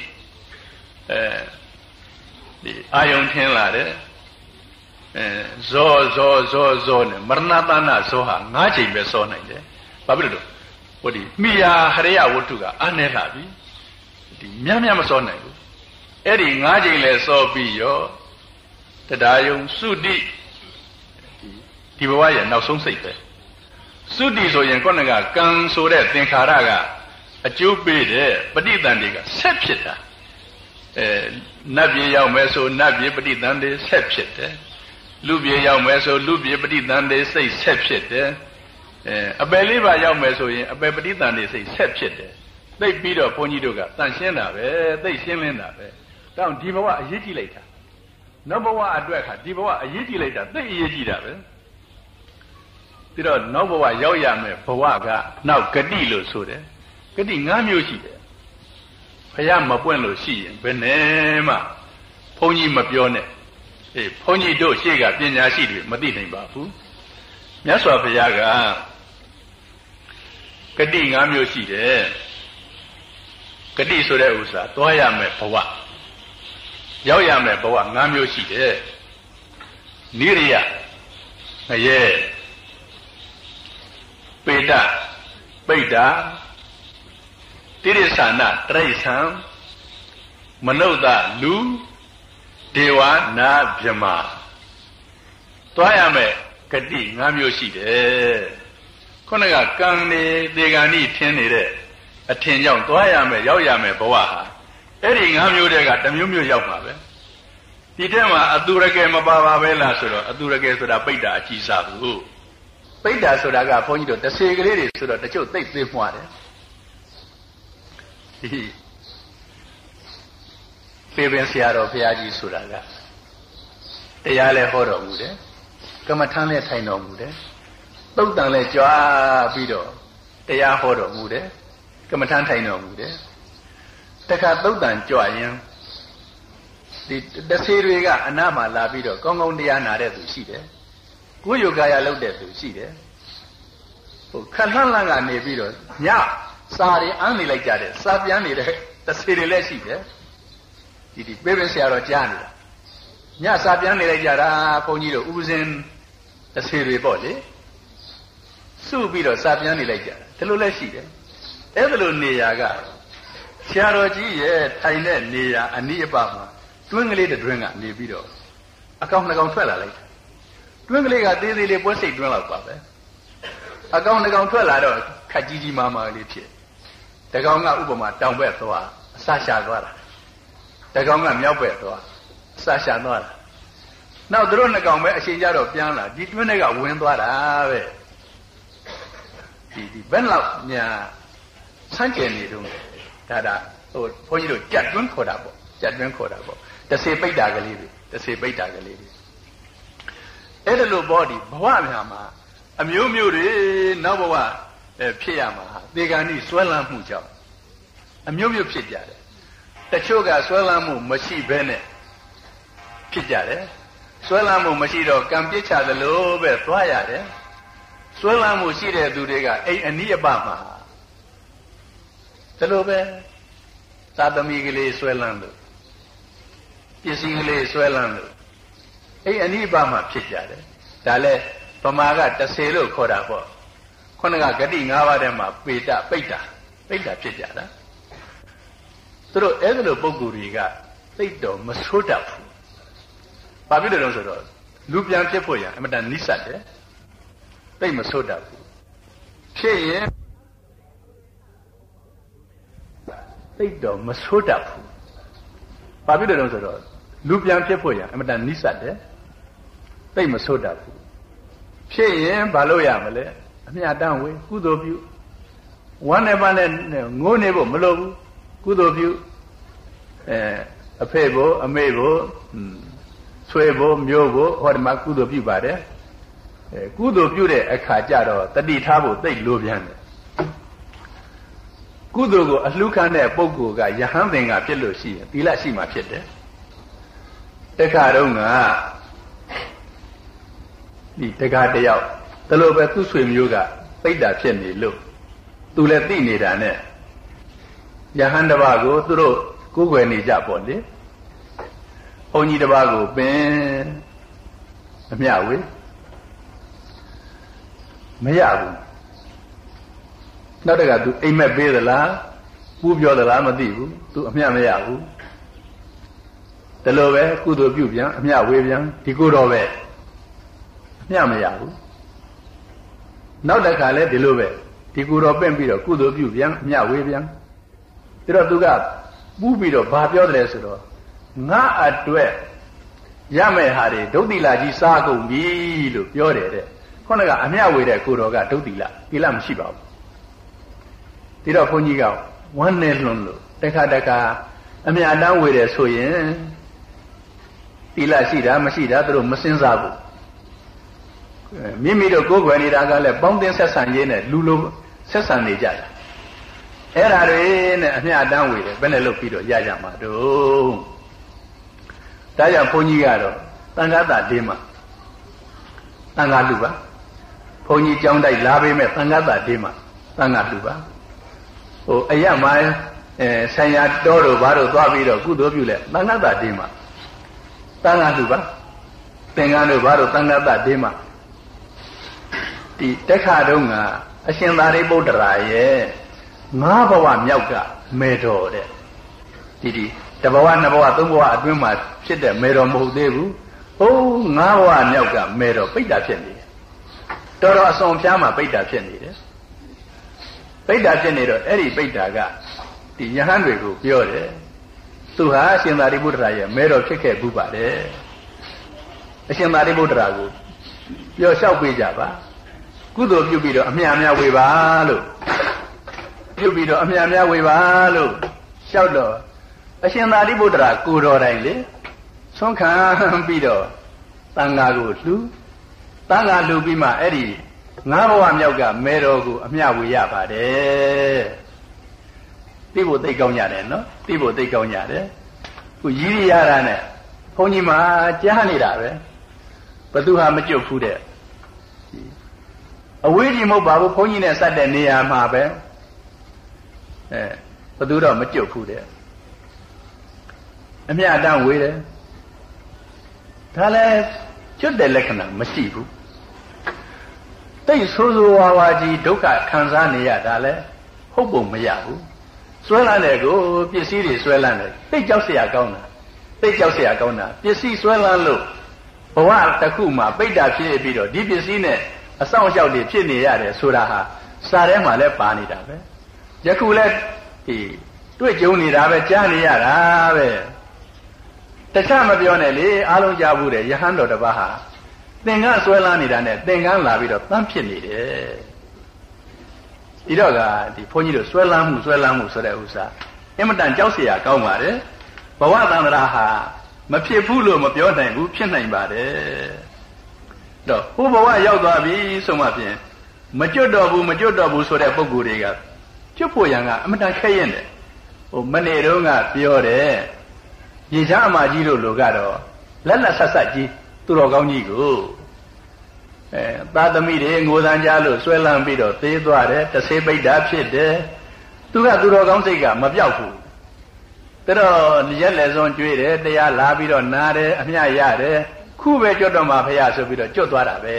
A: အဲဒီအာယုန်ထင်းလာတယ်အဲဇောဇောဇောဇောနဲ့မရဏတနာဇောဟာ၅ချိန်ပဲစောနိုင်တယ်ဘာဖြစ်လို့ဟိုဒီမိယာဟရိယဝတ္ထုကအာနေလာပြီဒီများများမစောနိုင်ဘူးအဲ့ဒီ၅ချိန်လဲစောပြီးရောတရားယုံသုတိဒီဒီဘဝရဲ့နောက်ဆုံးစိတ်ပဲသုတိဆိုရင်ခေါင်းကကံဆိုတဲ့သင်္ခါရကအကျိုးပေးတဲ့ပဋိသန္ဓေကဆက်ဖြစ်တာအဲနတ်ပြည်ရောက်မယ်ဆိုနတ်ပြည်ပဋိသန္ဓေဆက်ဖြစ်တယ်လူပြည်ရောက်မယ်ဆိုလူပြည်ပဋိသန္ဓေစိတ်ဆက်ဖြစ်တယ်အဲအပယ်လေးပါရောက်မယ်ဆိုရင်အပယ်ပဋိသန္ဓေစိတ်ဆက်ဖြစ်တယ်သိပြီးတော့ဘုန်းကြီးတို့ကတန်ရှင်းတာပဲသိရှင်းလင်းတာပဲတောင်းဒီဘဝအရေးကြီးလိုက်တာနောက်ဘဝအတွက်ခါဒီဘဝအရေးကြီးလိုက်တာသိအရေးကြီးတာပဲပြီးတော့နောက်ဘဝရောက်ရမယ်ဘဝကနောက်ဂတိလို့ဆိုတယ်ဂတိ၅မျိုးရှိတယ်ဖယားမပွင့်လို့ရှိရင်ဘယ်နဲ့မှဘုန်းကြီးမပြောနဲ့အေးဘုန်းကြီးတို့ရှေ့ကပညာရှိတွေမသိနိုင်ပါဘူးမြတ်စွာဘုရားကဂတိ၅မျိုးရှိတယ်ဂတိဆိုတဲ့ဥစ္စာသွားရမယ်ဘဝရောက်ရမယ်ဘဝ၅မျိုးရှိတယ်နိရိယငရဲပေတပိဋ္ဌာတိရိစ္ဆာနတရိစ္ဆံမနုဿလူဒေဝနာဗြဟ္မာသွားရမယ်ဂတိ၅မျိုးရှိတယ်ခုနကကံနေသေကံဤထင်းနေတဲ့အထင်ကြောင့်သွားရမယ်ရောက်ရမယ်ဘဝဟာအဲ့ဒီ၅မျိုးတည်းကတစ်မျိုးမျိုးရောက်ပါပဲဒီထက်မှာအတူရကယ်မပါပါပဲလားဆိုတော့အတူရကယ်ဆိုတာပိဋ္ဌာအကြီးစားဘူးပိဋ္ဌာဆိုတာကဘုန်းကြီးတို့တစ်စေကလေးတွေဆိုတော့တချို့သိသိမှွားတယ်ပေပင်ဆရာတော်ဘုရားကြီးဆိုတာကတရားလည်းဟောတော်မူတယ်ကမ္မထမ်းလည်းထိုင်တော်မူတယ်သုတ်တန်လည်းကြွားပြီးတော့တရားဟောတော်မူတယ်ကမ္မထမ်းထိုင်တော်မူတယ်တခါသုတ်တန်ကြွရင်ဒီတဆေတွေကအနားမှာလာပြီးတော့ကောင်းကောင်းတရားနာတဲ့သူရှိတယ်ကိုယ်ယောဂါရလုပ်တဲ့သူရှိတယ်ဟိုခက်လှမ်းလှမ်းကနေပြီးတော့ညစာတွေအမ်းနေလိုက်ကြတယ်စာပြန်နေတဲ့တဆေတွေလည်းရှိတယ်ဒီဒီပေပင်ဆရာတော်ကြားနေတာညစာပြန်နေလိုက်ကြတာဘုန်းကြီးတို့ဥပဇင်တဆေတွေပေါ့လေစုပြီးတော့စာပြန်နေလိုက်ကြတာဒီလိုလည်းရှိတယ်အဲ့ဒါလိုနေရာကဆရာတော်ကြီးရဲ့ထိုင်တဲ့နေရာအနိအပမှာတွင်းကလေးတွင်းကနေပြီးတော့အကောင်နှကောင်ထွက်လာလိုက်တွင်းကလေးကသေးသေးလေးပွဲစိတ်တွင်းလောက်ပါပဲအကောင်နှကောင်ထွက်လာတော့ခက်ကြီးကြီးမားမားလေးဖြစ်တကောင်ကဥပမာတောင်ဘက်သွားအဆရှာသွားတာတကောင်ကမြောက်ဘက်သွားအဆရှာသွားတာနောက်သူတို့နှစ်ကောင်ပဲအချိန်ကြတော့ပြန်လာဒီတွင်းတွေကဝင်သွားတာပဲဒီဒီဘယ်လောက်ညာဆန်းကျင်နေတော့ဒါဒါဟိုဘုန်းကြီးတို့ကြက်တွင်းခေါ်တာပေါ့ကြက်တွင်းခေါ်တာပေါ့တစေပိတ္တာကလေးတွေတစေပိတ္တာကလေးတွေအဲ့ဒါလို့ပေါ့ဒီဘဝများမှာအမျိုးမျိုးတွေနောက်ဘဝဖြစ်ရမှာသေဂာနိဆွဲလန်းမှုကြောင့်အမျိုးမျိုးဖြစ်ကြတယ်တချို့ကဆွဲလန်းမှုမရှိဘဲနဲ့ဖြစ်ကြတယ်ဆွဲလန်းမှုမရှိတော့ကံပြစ်ချသလိုပဲသွားရတယ်ဆွဲလန်းမှုရှိတဲ့သူတွေကအိမ်အနိယပမှာဒါလိုပဲသာသမီကလေးဆွဲလန်းလို့ပစ္စည်းကလေးဆွဲလန်းလို့အိမ်အနိယပမှာဖြစ်ကြတယ်ဒါလဲဗမာကတဆေလို့ခေါ်တာပေါ့ခုနကဂတိ၅ပါးထဲမှာပေတပိတ္တာပိတ္တာဖြစ်ကြတာသူတို့အဲ့ဒီလိုပုံကူတွေကသိတော့မဆိုးတတ်ဘူးဘာဖြစ်လို့လဲဆိုတော့လူပြန်ဖြစ်ဖို့ရအမတန်နိစ္စတယ်သိမဆိုးတတ်ဘူးဖြစ်ရင်သိတော့မဆိုးတတ်ဘူးဘာဖြစ်လို့လဲဆိုတော့လူပြန်ဖြစ်ဖို့ရအမတန်နိစ္စတယ်သိမဆိုးတတ်ဘူးဖြစ်ရင်ဘာလို့ရမလဲအမြတ်တမ်းဝေကုသိုလ်ပြုဝမ်းနဲ့ပန်းနဲ့ငိုးနေဖို့မလိုဘူးကုသိုလ်ပြုအဲအဖေဘို့အမေဘို့ဆွေဘို့မျိုးဘို့ဟောဒီမှာကုသိုလ်ပြုပါတယ်အဲကုသိုလ်ပြုတဲ့အခါကျတော့တတိထားဖို့သိလိုပြန်တယ်ကုသိုလ်ကိုအလှခံတဲ့ပုဂ္ဂိုလ်ကယဟန်သင်္ကဖြစ်လို့ရှိရင်သီလရှိမှဖြစ်တယ်တခါတော့ကဒီတခါတယောက်ဒါလိုပဲသူ့ဆွေမျိုးကပိတ္တာဖြစ်နေလို့သူလည်းသိနေတာနဲ့ယဟန်တစ်ပါးကိုသူတို့ကိုးကွယ်နေကြပေါ့လေဘုန်းကြီးတစ်ပါးကိုပင်အမျှဝေမရဘူးနောက်တကသူအိမ်မက်ပေးသလားပူးပြောသလားမသိဘူးသူအမျှမရဘူးဒါလိုပဲကုသိုလ်ပြုပြန်အမျှဝေပြန်ဒီကိုတော့ပဲအမျှမရဘူးနောက်တစ်ခါလဲဒီလိုပဲဒီကိုတော့ပင့်ပြီးတော့ကုသိုလ်ပြုပြန်အမျှဝေပြန်ပြီးတော့သူကပူးပြီးတော့ဘာပြောတယ်ဆိုတော့ငါအတွက်ရမယ့်ဟာတွေဒုတိလကြီးစားကုန်ပြီလို့ပြောတယ်တဲ့ခုနကအမျှဝေတဲ့ကိုတော်ကဒုတိလတိလမရှိပါဘူးဒီတော့ဘုန်းကြီးကဝမ်းနဲ့လွန်လို့တခါတခါအမျှတန်းဝေတယ်ဆိုရင်တိလရှိတာမရှိတာသူတို့မစင်စားဘူးမိမိတို့ကိုယ်ွယ်နေတာကလည်းပေါင်းတင်ဆက်ဆံရေးနဲ့လူလိုဆက်ဆံနေကြတာအဲ့ဒါတွေနဲ့အမျှတန်းဝေတယ်ဘယ်နဲ့လုပ်ပြီးတော့ရကြမှာတော့ဒါကြောင့်ဘုန်းကြီးကတော့သံဃာတာဒေးမှာသံဃာလူပါဘုန်းကြီးကြောင်းတိုက်လာပေးမဲ့သံဃာတာဒေးမှာသံဃာလူပါဟိုအရမအဲဆိုင်ရာတော်တို့ဘာတို့သွားပြီးတော့ကုသိုလ်ပြုလဲသံဃာတာဒေးမှာသံဃာလူပါသင်္ကန်းတို့ဘာတို့သံဃာတာဒေးမှာဒီတက်ခါတုန်းကအရှင်သာရိပုတ္တရာရဲ့ငါးဘဝမြောက်ကမေတော်တဲ့ဒီဒီတဘဝနှစ်ဘဝသုံးဘဝအတွင်းမှာဖြစ်တဲ့မေတော်မဟုတ်သေးဘူးဟိုးငါးဘဝမြောက်ကမေတော်ပိဋ္ဌာဖြစ်နေတယ်တော်တော်အစွန်ဖျားမှာပိဋ္ဌာဖြစ်နေတယ်ပိဋ္ဌာဖြစ်နေတော့အဲ့ဒီပိဋ္ဌာကဒီယဟန်တွေကိုပြောတယ်သူဟာအရှင်သာရိပုတ္တရာရဲ့မေတော်ဖြစ်ခဲ့ဘူးပါတယ်အရှင်သာရိပုတ္တရာကိုပြောလျှောက်ပေးကြပါကုသိုလ်ပြုပြီးတော့အမြတ်များဝေပါလို့ပြုပြီးတော့အမြတ်များဝေပါလို့လျှောက်တော့အရှင်သာရိပုတ္တရာကိုတော်တိုင်လေဆုံးခံပြီးတော့တန်ဃာကိုလှူတန်ဃာလှူပြီးမှအဲ့ဒီငါးဘဝမြောက်ကမဲတော်ကိုအမြတ်ဝေရပါတယ်သိဖို့သိကောင်းကြတယ်နော်သိဖို့သိကောင်းကြတယ်ခုရည်ရရနဲ့ဘုန်းကြီးမှာကြားနေတာပဲဘသူဟာမကြွဘူးတဲ့အဝေးကြီးမဟုတ်ပါဘူးဘုန်းကြီးနဲ့ဆက်တဲ့နေရာမှာပဲအဲဘသူတော့မကြွဘူးတဲ့အမြတ်တမ်းဝေးတယ်ဒါလည်းကျွတ်တဲ့လက္ခဏာမရှိဘူးတိတ်ဆိုးဆိုးဝါးဝါကြီးဒုက္ခခံစားနေရတာလည်းဟုတ်ပုံမရဘူးဆွဲလန်းတယ်ကိုပစ္စည်းတွေဆွဲလန်းတယ်သိကြောက်เสียကောင်းတာသိကြောက်เสียကောင်းတာပစ္စည်းဆွဲလန်းလို့ဘဝတစ်ခုမှာပိဋ္ဌာဖြစ်ပြီးတော့ဒီပစ္စည်းနဲ့အဆောင်အရှောက်တွေဖြစ်နေရတယ်ဆိုတာဟာစာထဲမှာလည်းပါနေတာပဲယခုလည်းဒီတွေ့ကြုံနေတာပဲကြားနေရတာပဲတခြားမပြောနဲ့လေအားလုံးကြားဘူးတယ်ယဟန်တော်တစ်ပါးဟာသင်္ကန်းဆွဲလန်းနေတာနဲ့သင်္ကန်းလာပြီးတော့တန်းဖြစ်နေတယ်ဒီတော့ကဒီဘုန်းကြီးတို့ဆွဲလန်းမှုဆွဲလန်းမှုဆိုတဲ့ဥစ္စာအမတန်ကြောက်เสียကောင်းပါတယ်ဘဝသန္တရာဟာမဖြစ်ဘူးလို့မပြောနိုင်ဘူးဖြစ်နိုင်ပါတယ်တော့ဟိုဘဝရောက်သွားပြီဆိုမှဖြင့်မကျွတ်တော့ဘူးမကျွတ်တော့ဘူးဆိုတဲ့ပုဂ္ဂိုလ်တွေကကျွတ်ဖို့ရန်ကအမတန်ခဲရင်တယ်ဟိုမနေ့တုန်းကပြောတယ်ရေချမ်းအမကြီးတို့လူကတော့လက်လက်ဆက်ဆက်ကြီးသူတော်ကောင်းကြီးကိုအဲသာသမီတွေငိုသံကြားလို့ဆွဲလန်းပြီးတော့သေးသွားတယ်တဆေးပိတ်တာဖြစ်တယ်သူကသူတော်ကောင်းစိတ်ကမပြောက်ဘူးဒါတော့ရက်လက်စွန်းကျွေးတယ်တရားလာပြီးတော့နားတယ်အမျှရတယ်ခုပဲကြွတ်တော့မှဖရာဆိုပြီးတော့ကြွတ်သွားတာပဲ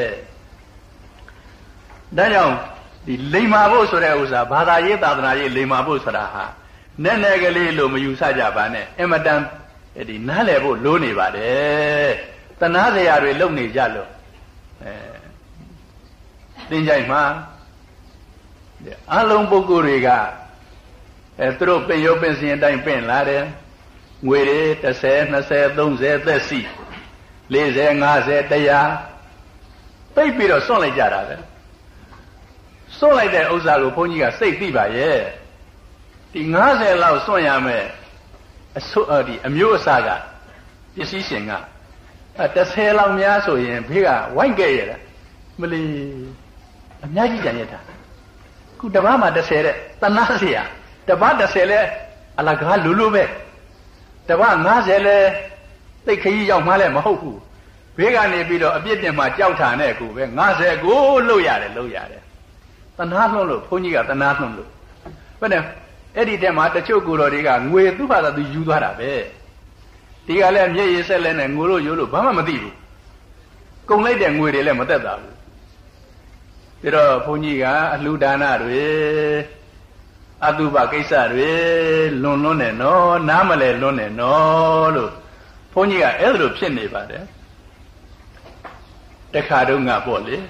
A: ဒါကြောင့်ဒီလိမ္မာဖို့ဆိုတဲ့ဥစ္စာဘာသာရေးသာသနာရေးလိမ္မာဖို့ဆိုတာဟာနည်းနည်းကလေးလို့မယူဆကြပါနဲ့အမတန်ဒီနားလည်ဖို့လိုနေပါတယ်တဏှာစရာတွေလုံနေကြလို့အဲသင်္ကြိုင်မှာအလုံးပုဂ္ဂိုလ်တွေကအဲသူတို့ပင်ရုပ်ပင်စင်အတိုင်းပင့်လာတယ်ငွေတွေတစ်ဆယ်နှစ်ဆယ်သုံးဆယ်သက်စီလေးဆယ်ငါးဆယ်တရားသိပ်ပြီးတော့စွန့်လိုက်ကြတာပဲစွန့်လိုက်တဲ့ဥစ္စာကိုဘုန်းကြီးကစိတ်သိပါရဲ့ဒီငါးဆယ်လောက်စွန့်ရမယ်အဆိုအဒီအမျိုးအစားကပစ္စည်းရှင်ကအဲတစ်ဆယ်လောက်များဆိုရင်ဘေးကဝိုင်းခဲ့ရတာမလီအများကြီးကြံရတာခုတပတ်မှတစ်ဆယ်တဲ့တဏှာเสียတပတ်တစ်ဆယ်လဲအလကားလူလူပဲတပတ်ငါးဆယ်လဲသိခကြီးရောက်မှလည်းမဟုတ်ဘူးဘေးကနေပြီးတော့အပြစ်တင်မှကြောက်ထာနဲ့ကူပဲငါးဆယ်ကိုလှုပ်ရတယ်လှုပ်ရတယ်တဏှာလှုပ်လို့ဘုန်းကြီးကတဏှာလှုပ်လို့ဘယ်နဲ့အဲ့ဒီတက်မှာတချို့ကိုတော်တွေကငွေသူ့ဘာသာသူယူသွားတာပဲဒီကလည်းမျက်ရည်ဆက်လဲနဲ့ငိုလို့ရိုးလို့ဘာမှမသိဘူးကုန်လိုက်တဲ့ငွေတွေလည်းမသက်သာဘူးပြီးတော့ဘုန်းကြီးကအလှူဒါနတွေအတုပကိစ္စတွေလွန်လွန်းနေနော်နားမလဲလွန်းနေနော်လို့ဘုန်းကြီးကအဲ့လိုဖြစ်နေပါတယ်တခါတုန်းကပေါ့လေ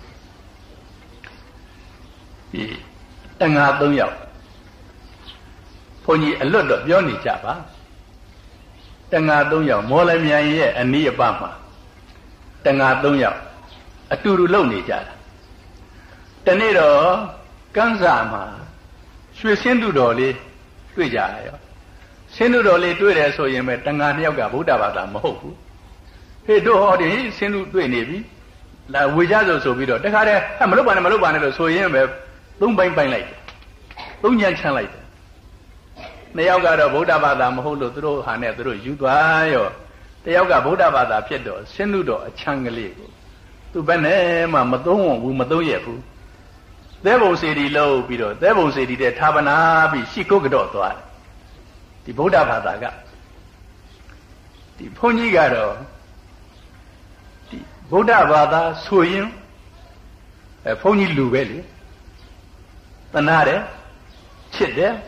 A: ဒီတန်ဃာသုံးယောက်ဘုန်းကြီးအလွတ်တော့ပြောနေကြပါတန်ဃာသုံးယောက်မော်လမြိုင်ရဲ့အနီးအပတ်မှာတန်ဃာသုံးယောက်အတူတူလုံနေကြတာတနေ့တော့ကန်းစာမှာရွှေစင်းသူတော်လေးတွေ့ကြရရောစင်းသူတော်လေးတွေ့တယ်ဆိုရင်ပဲတန်ဃာနှစ်ယောက်ကဗုဒ္ဓဘာသာမဟုတ်ဘူးဟေ့တို့ဟောဒီစင်းသူတွေ့နေပြီလာဝေကြဆိုဆိုပြီးတော့တခါတည်းဟဲ့မလုပ်ပါနဲ့မလုပ်ပါနဲ့လို့ဆိုရင်ပဲသုံးပိုင်းပိုင်းလိုက်တယ်သုံးညံချမ်းလိုက်တယ်နှစ်ယောက်ကတော့ဗုဒ္ဓဘာသာမဟုတ်လို့သူတို့ဟာနဲ့သူတို့ယူသွားရောတယောက်ကဗုဒ္ဓဘာသာဖြစ်တော့စင်းသူတော်အချမ်းကလေးကိုသူဘယ်နဲ့မှမသုံးဝဘူးမသုံးရဘူးသဲဘုံစေတီလို့ပြီးတော့သဲဘုံစေတီတဲ့ဌာပနာပြီးရှိကုတ်ကတော့သွားတယ်ဒီဗုဒ္ဓဘာသာကဒီဘုန်းကြီးကတော့ဒီဗုဒ္ဓဘာသာဆိုရင်အဲဘုန်းကြီးလူပဲလေတနာတယ်ချစ်တယ်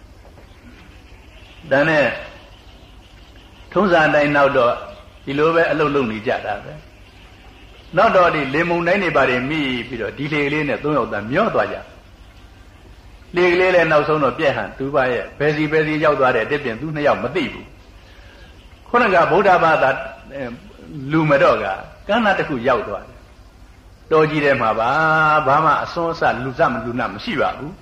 A: ဒါနဲ့ထုံးစံတိုင်းနောက်တော့ဒီလိုပဲအလုပ်လုပ်နေကြတာပဲနောက်တော့ဒီလေမုန်တိုင်းတွေပါတယ်မိပြီးတော့ဒီလေကလေးနဲ့သုံးယောက်သားမျောသွားကြလေကလေးလည်းနောက်ဆုံးတော့ပြက်ဟန်သူပါရဲ့ဘယ်စီဘယ်စီရောက်သွားတဲ့တစ်ပြင်သူနှစ်ယောက်မသိဘူးခုနကဗုဒ္ဓဘာသာလူမတော့ကကမ်းနားတစ်ခုရောက်သွားတယ်တော်ကြီးထဲမှာပါဘာမှအစွန်းအစလူစမလူနာမရှိပါဘူး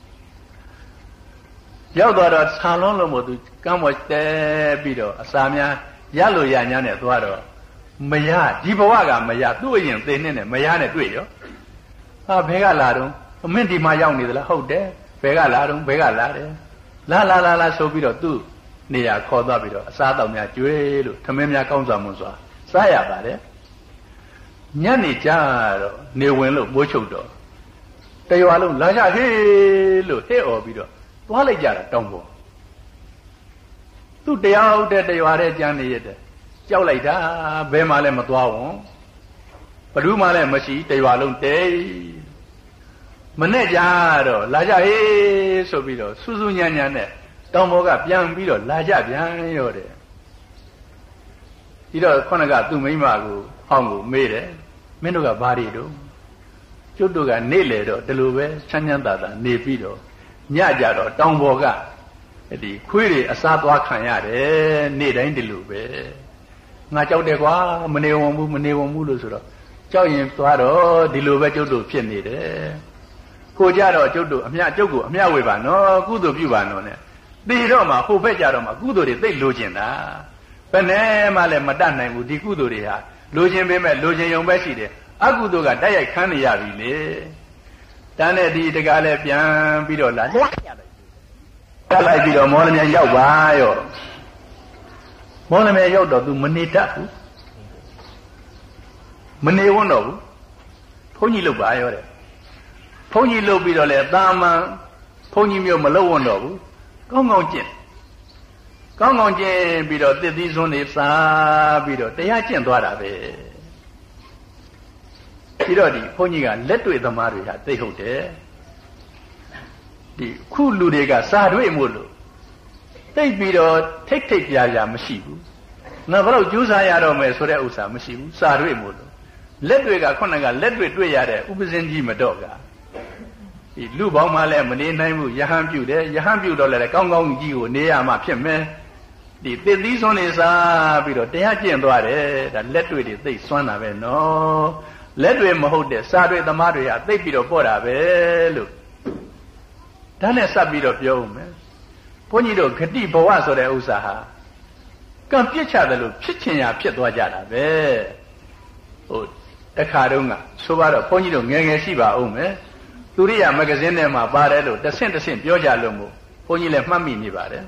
A: ရောက်သွားတော့ဆာလုံးလုံးမို့သူကမ်းပေါ်တဲပြီးတော့အစာများရလို့ရညာနဲ့သွားတော့မရဒီဘဝကမရသူ့အရင်သေနေနဲ့မရနဲ့တွေ့ရောဟာဘဲကလာတော့အမင်းဒီမှာရောက်နေသလားဟုတ်တယ်ဘဲကလာတော့ဘဲကလာတယ်လာလာလာလာဆိုပြီးတော့သူ့နေရာခေါ်သွားပြီးတော့အစားတောက်များကျွေးလို့ထမင်းများကောင်းစွာမွန်စွာစားရပါတယ်ညနေကြတော့နေဝင်လို့မိုးချုပ်တော့တရွာလုံးလာကြဟေးလို့ဟဲ့អော်ပြီးတော့သွားလိုက်ကြတာတောင်းပေါ်သူ့တရားဟုတ်တဲ့တရွာတဲ့ကြမ်းနေရတယ်ကြောက်လိုက်တာဘယ်မှလည်းမသွားဝန်ဘယ်သူမှလည်းမရှိတရွာလုံးတဲမနဲ့ကြတော့လာကြဟေးဆိုပြီးတော့စူးစူးညံ့ညံ့နဲ့တောင်ပေါ်ကပြန်ပြီးတော့လာကြပြန်ရောတဲ့ဒီတော့ခုနကသူ့မိန်းမကိုဟောင်းကိုမေးတယ်မင်းတို့ကဘာတွေတို့ကျွတ်တို့ကနေလေတော့ဒီလိုပဲချမ်းချမ်းသာသာနေပြီးတော့ညကြတော့တောင်ပေါ်ကဒီခွေးတွေအစားသွားခံရတယ်နေ့တိုင်းဒီလိုပဲငါကြောက်တယ်ကွာမနေဝံဘူးမနေဝံဘူးလို့ဆိုတော့ကြောက်ရင်သွားတော့ဒီလိုပဲကျုပ်တို့ဖြစ်နေတယ်ကိုကြတော့ကျုပ်တို့အမြကျုပ်ကိုအမြဝေပါနော်ကုသိုလ်ပြုပါနော်နဲ့သေတော့မှဟိုဘက်ကြတော့မှကုသိုလ်တွေသိလိုချင်တာဘယ်နဲ့မှလည်းမတတ်နိုင်ဘူးဒီကုသိုလ်တွေဟာလိုချင်ပေမဲ့လိုချင်ရုံပဲရှိတယ်အကုသိုလ်ကတိုက်ရိုက်ခန်းနေရပြီလေတန်းတဲ့ဒီတကားလည်းပြန်ပြီးတော့လာတက်လိုက်ပြီးတော့မောလမြိုင်ရောက်ပါရောမောလမြိုင်ရောက်တော့ तू မနေတတ်ဘူးမနေဝန်းတော့ဘူးဘုန်းကြီးလုပ်ပါရောတဲ့ဘုန်းကြီးလုပ်ပြီးတော့လေတာမန်ဘုန်းကြီးမျိုးမလုပ်ဝန်းတော့ဘူးကောင်းကောင်းကျင့်ကောင်းကောင်းကျင့်ပြီးတော့တစ်သီးစွန်းနေစားပြီးတော့တရားကျင့်သွားတာပဲပြီးတော့ဒီဘုန်းကြီးကလက်တွေ့သမားတွေဟာသိဟုတ်တယ်ဒီခုလူတွေကစာတွေ့မို့လို့သိပြီးတော့ထိတ်ထိတ်ပြာပြာမရှိဘူးငါဘယ်တော့ကြိုးစားရတော့မယ်ဆိုတဲ့ဥစ္စာမရှိဘူးစာတွေ့မို့လို့လက်တွေကခုနကလက်တွေ့တွေ့ရတဲ့ဥပဇင်းကြီးမတော့ကဒီလူပေါင်းမှလည်းမနေနိုင်ဘူးယဟန်ပြုတယ်ယဟန်ပြုတော့လည်းကောင်းကောင်းကြီးကိုနေရမှဖြစ်မယ်ဒီသစ်သီးစွန်းနေစားပြီးတော့တရားကျင့်သွားတယ်ဒါလက်တွေ့တွေသိစွမ်းတာပဲနော်လက်တွေမဟုတ်တဲ့စာတွေသမားတွေကသိပြီးတော့ပေါ့တာပဲလို့ဒါနဲ့စပ်ပြီးတော့ပြောဦးမယ်ဘုန်းကြီးတို့ဂတိဘဝဆိုတဲ့ဥစ္စာဟာကံပြစ်ချတယ်လို့ဖြစ်ချင်ရဖြစ်သွားကြတာပဲဟိုတခါတုန်းကဆိုပါတော့ဘုန်းကြီးတို့ငယ်ငယ်ရှိပါဦးမယ်သူရိယာမဂ္ဂဇင်းထဲမှာပါတယ်လို့တဆင့်တဆင့်ပြောကြလို့မို့ဘုန်းကြီးလည်းမှတ်မိနေပါတယ်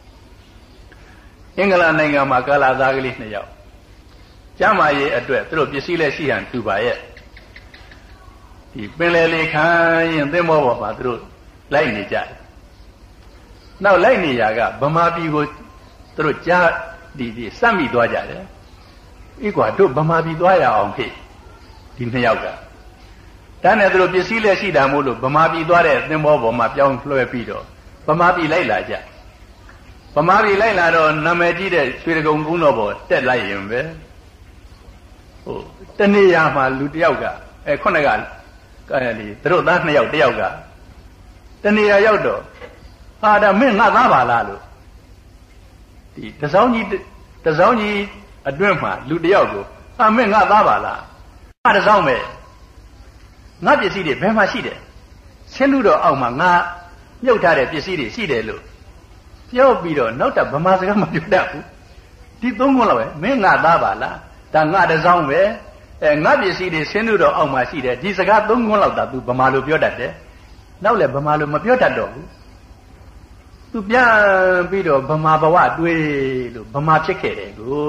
A: အင်္ဂလန်နိုင်ငံမှာကာလာသားကလေးနှစ်ယောက်ကျမ်းမာရေးအတွက်သူတို့ပစ္စည်းလည်းရှိဟန်တူပါရဲ့ဒီပင်လယ်လေးခံရင်သင်္ဘောပေါ်မှာသူတို့လိုက်နေကြတယ်နောက်လိုက်နေရကဗမာပြည်ကိုသူတို့ကြားဒီဒီစက်မိသွားကြတယ်ဤကွာတို့ဗမာပြည်သွားရအောင်ဖြစ်ဒီနှစ်ယောက်ကဒါနဲ့သူတို့ပစ္စည်းလည်းရှိတာမို့လို့ဗမာပြည်သွားတဲ့သင်္ဘောပေါ်မှာပြောင်းလွှဲပြီးတော့ဗမာပြည်လိုက်လာကြဗမာပြည်လိုက်လာတော့နာမည်ကြီးတဲ့ရွှေတကုံကုန်းတော်ပေါ်တက်လိုက်ရင်ပဲဟိုတနေ့ရမှာလူတယောက်ကအဲခုနကအဲဒီသူတို့သားနှစ်ယောက်တယောက်ကတနေ့ရရောက်တော့ဟာဒါမင်းငါသားပါလားလို့ဒီတစောင်းကြီးတစောင်းကြီးအတွင်းမှာလူတယောက်ကိုဟာမင်းငါသားပါလားငါတစောင်းပဲငါပစ္စည်းတွေဘယ်မှာရှိတယ်ဆင်းလူတော်အောက်မှာငါမြုပ်ထားတဲ့ပစ္စည်းတွေရှိတယ်လို့ပြောပြီးတော့နောက်တော့ဗမာစကားမပြောတတ်ဘူးဒီသုံးခုလောက်ပဲမင်းငါသားပါလားဒါငါတစောင်းပဲအဲငါပစ္စည်းတွေဆင်းလူတော်အောက်မှာရှိတယ်ဒီစကားသုံးခုလောက်သာ तू ဗမာလိုပြောတတ်တယ်နောက်လည်းဗမာလိုမပြောတတ်တော့ဘူး तू ပြန်ပြီးတော့ဗမာဘဝတွေးလို့ဗမာဖြစ်ခဲ့တယ်ကို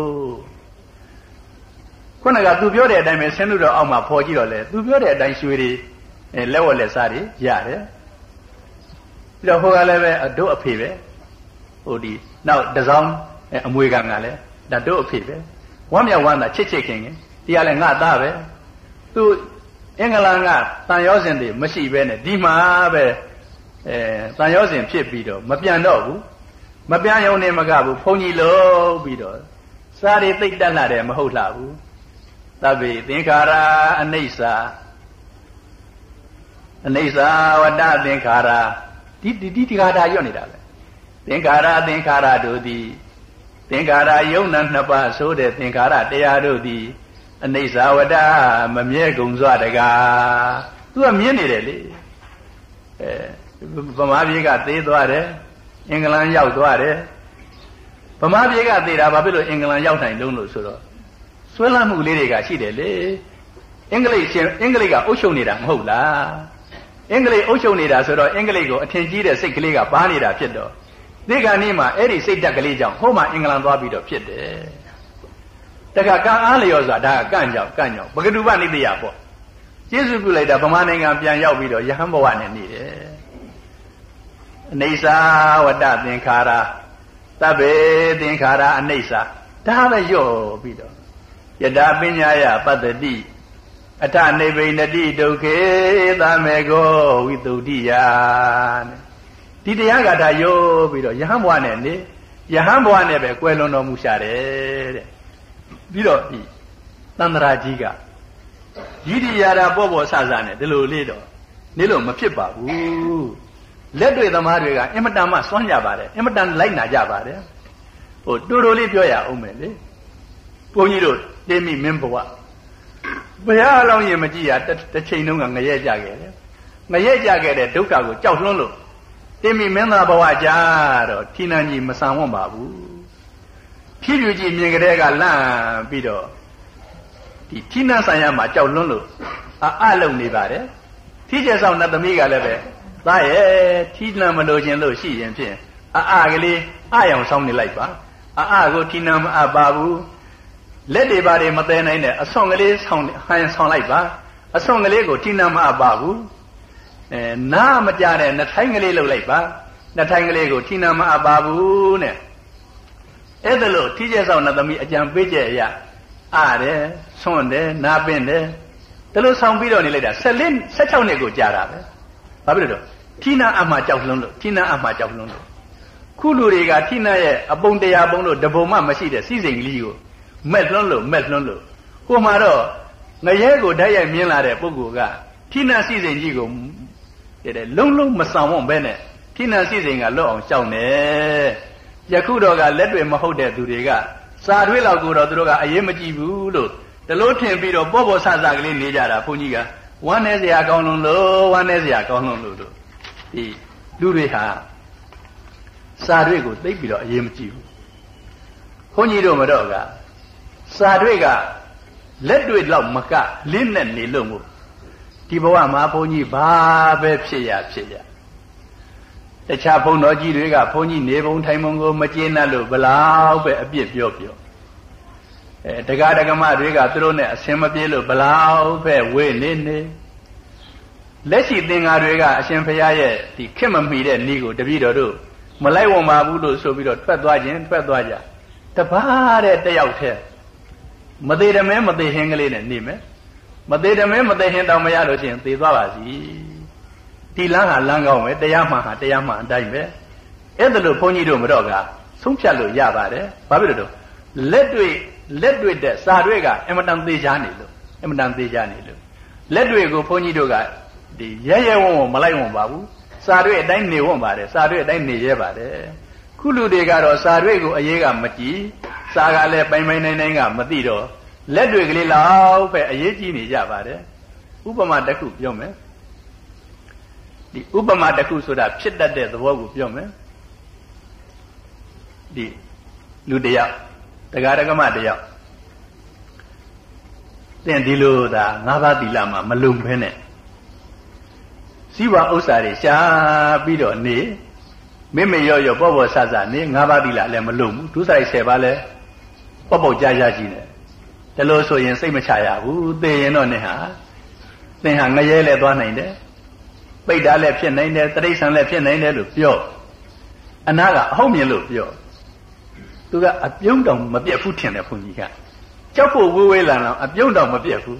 A: ခုနက तू ပြောတဲ့အတိုင်းပဲဆင်းလူတော်အောက်မှာဖော်ကြည့်တော့လေ तू ပြောတဲ့အတိုင်းရွှေတွေလက်ဝက်လက်စားတွေရတယ်ပြီးတော့ဟိုကလည်းပဲတို့အဖေပဲဟိုဒီနောက်တစောင်းအမွေခံကလည်းဒါတို့အဖေပဲဝမ်းမြောက်ဝမ်းသာချစ်ချစ်ခင်ခင်ဒီကလည်းငါသားပဲသူအင်္ဂလန်ကတန်ရောစင်တွေမရှိပဲနဲ့ဒီမှာပဲအဲတန်ရောစင်ဖြစ်ပြီးတော့မပြန်တော့ဘူးမပြန်ရုံနဲ့မကဘူးဘုန်းကြီးလို့ပြီးတော့စားတွေသိပ်တက်လာတယ်မဟုတ်လားဘူးသဗ္ဗေသင်္ခါရအနိစ္စအနိစ္စဝတ္တသင်္ခါရဒီဒီဒီခါတာရွတ်နေတာပဲသင်္ခါရသင်္ခါရတို့သည်သင်္ခါရယုံနာနှစ်ပါးဆိုတဲ့သင်္ခါရတရားတို့သည်အနိစ္စဝတ္တမမြဲကုန်စွာတကားသူကမြင်နေတယ်လေအဲဗမာပြည်ကသေးသွားတယ်အင်္ဂလန်ရောက်သွားတယ်ဗမာပြည်ကသေးတာဘာဖြစ်လို့အင်္ဂလန်ရောက်နိုင်လုံးလို့ဆိုတော့ဆွဲလန်းမှုလေးတွေကရှိတယ်လေအင်္ဂလိပ်ရှင်အင်္ဂလိပ်ကအုပ်ချုပ်နေတာမဟုတ်လားအင်္ဂလိပ်အုပ်ချုပ်နေတာဆိုတော့အင်္ဂလိပ်ကိုအထင်ကြီးတဲ့စိတ်ကလေးကပါနေတာဖြစ်တော့ဒီကနေ့မှာအဲ့ဒီစိတ်ဓာတ်ကလေးကြောင့်ဟိုမှာအင်္ဂလန်သွားပြီးတော့ဖြစ်တယ်တခါကံအားလျော်ဆိုတာဒါကကန့်ကြောင့်ကန့်ကြောင့်ပကတုပနိတ္တယပေါ့ကျေးဇူးပြုလိုက်တာဗမာနိုင်ငံပြန်ရောက်ပြီးတော့ယဟန်ဘဝနဲ့နေတယ်အနေစာဝတ္တသင်္ခါရသဗ္ဗေသင်္ခါရအနိစ္စဒါပဲရော့ပြီးတော့ယတာပညာယပတ္တိအထနိဗ္ဗိနတိဒုက္ခေသမေကောဝိတုဒ္ဓိယဒီတရားကထာရောပြီးတော့ယဟန်ဘဝနဲ့နေယဟန်ဘဝနဲ့ပဲကွယ်လွန်တော်မူရှာတယ်တဲ့ပြီးတော့ဒီသန္တရာကြီးကယိရိယာရာပေါ့ပေါ့ဆဆနဲ့ဒီလိုလေးတော့နေလို့မဖြစ်ပါဘူးလက်တွေ့သမားတွေကအင်မတန်မှစွန့်ကြပါတယ်အင်မတန်လိုက်နာကြပါတယ်ဟိုတူတူလေးပြောရအောင်မယ်လေဘုန်းကြီးတို့တေမိမင်းဘဝဘုရားအလောင်းရင်မကြည့်ရတစ်ချိန်လုံးကငရဲကြခဲ့တယ်ငရဲကြခဲ့တဲ့ဒုက္ခကိုကြောက်လွန်းလို့ Temi menda bawa jaro, tina ni masang babu. Pilu ji mingga la bido. Di tina saya macam lulu, a alung ni bare. Tiga tahun nanti miga lebe. Saya tina menolong lo si yang pun. A agli ayam sang ni lagi ba. A ago tina a babu. Lede bare mata ni ne. Asong agli sang ayam sang lagi ba. Asong agli go tina a babu. Na macam ni, nathai ngali lo lagi ba, nathai ngali go tina ma ababu ne. Edalo tiga tahun nanti mi ajan beja ya, ada, sonde, nabende, terus sambil ni leda, selin secau ni go jarak. Apa itu? Tina ama jauh lulu, tina ama jauh lulu. Kuluriga tina ye, abang dia abang lo, deboma masih ada, si zengliu, met lulu, met lulu. Kumaro, ngaya go daya mialare pogo ga, tina si zengliu. Jadi long-long masam bene, tina si sehingga long jauh ne. Yakudo ga ledwe mahode duriga, sadwe lagu rodoga ayam majibu lo. Telo tempido bobo sasa kali ni jara punyiga. Wane siya kau lo, wane siya kau lo lo. Di duriha, sadwe go tempido ayam majibu. Punyido meroga, sadwe ga ledwe lau maka linnen ni longu. Di bawah mampu ni babe psia psia. Tetapi pun naji juga pun ni nebung thai monggo macam nalu belau be abiat biop biop. Dekat-dekat mah juga terus ni asam bielo belau be we ne ne. Lesi tengah juga asam paya ye di kemam mire ni go tapi dodo. Malai wong mabu do so bido tuat dua jen tuat dua jen. Tapi ada tiap teh. Mati ramai mati henggali ne ni me. Mati ramai mati hendak maya lo sih, tiada lagi. Tilang alang kau me, tiada mah, tiada mah, dah me. Itu lo poni do meroga, sumcia lo ya bare, apa itu? Ledwe, ledwe deh, sahwe ga, emadang tiga ni lo, emadang tiga ni lo. Ledwe go poni do ga, di ya ya wong malai wong babu, sahwe dah ni wong bare, sahwe dah ni ye bare. Kulu dega ro sahwe go aye ga mati, saga le pai mai nai nai ga mati do. Ledwe kali lau pe aye ji ni ja bare. Upama takku pion me. Di upama takku sudah phit dat de thabo ko pion me. Di lu tayak, tagarakama tayak. Then di lu da ngaba tila ma malum phe ne. Siwa ussa ri sha pi do ni. Meme yo yo bo bo sa sa ni ngaba tila le malum. Du sai se ba le. Bo bo ja ja ji ne. Kalau so yang saya percaya, bu, deh no ni ha, ni ha ngaya le tuan ni deh, beda le pian ni deh, tradisi le pian ni deh lu pio, anak hau mi lu pio, tu kan apiung dong, mesti aku tiang le pun jika, capo gue lah, apiung dong mesti aku,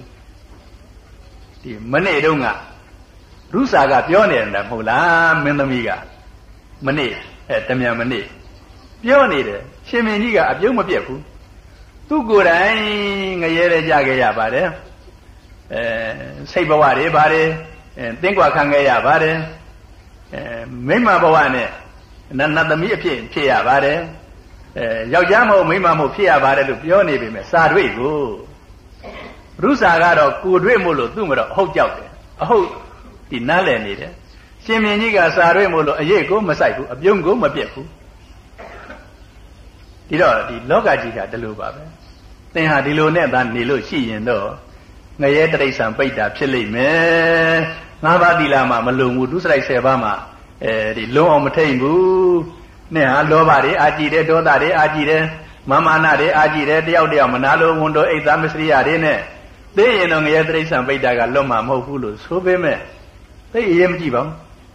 A: di mana itu ngah, rusak ga pio ni anda mula menamiga, mana, eh temnya mana, pio ni deh, siapa ni ga apiung mesti aku. Tu gurai ngaya jaga ya bare, say bawa re bare, tengok akan ngaya bare, memang bawa ne, nana demi apa apa bare, jauh jauh memang mau apa bare tu pion ni bime, sadwe go, rusak ada kudwe mulu tu mula hok jauh deh, hok di nale ni deh, siapa ni ga sadwe mulu, aye go masai go, abiung go mabiak go. Tidak di lokal jika dulu babe. Tengah di luar ni dan di luar sih endo. Ngaya tadi sampai dah pilih me. Ngapa di lama melungu tu serai sebama. Eh di luar orang bertemu. Ni ha luar bari aji deh, dua deh aji deh, mama na deh aji deh, dia dia mana lu mundo exam mesti ada ni. Deh yang ngaya tadi sampai dah kalau mahu puluh, sobe me. Deh em ji bang.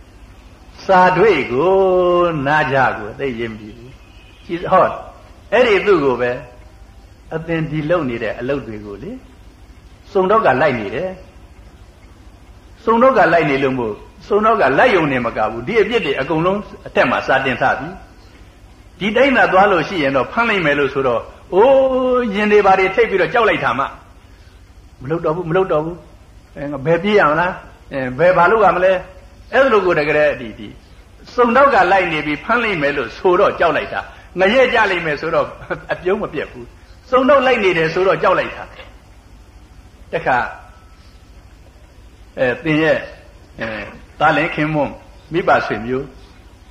A: Sadwe go, naja go, deh em ji. Is hot. Eri tu go be, aten di lau ni deh, lau tu go le, sungdok galai ni deh, sungdok galai ni lumbu, sungdok galai yang ni makabu, dia biar deh, aku long, tema saden sabi, di dah na dua lo si yang lo, panai melu suruh, oh, jende bari tepi lo jauh lagi thama, melut dabu, melut dabu, baby yang lah, baby balu gamle, es lo go deh kere di di, sungdok galai ni bi panai melu suruh jauh lagi thama. Ngaya jali me suruh apiung mapiak pu, sungdok lain ni deh suruh jauh lain thang. Dekat, eh tiada, eh talent kemung, miba semyu,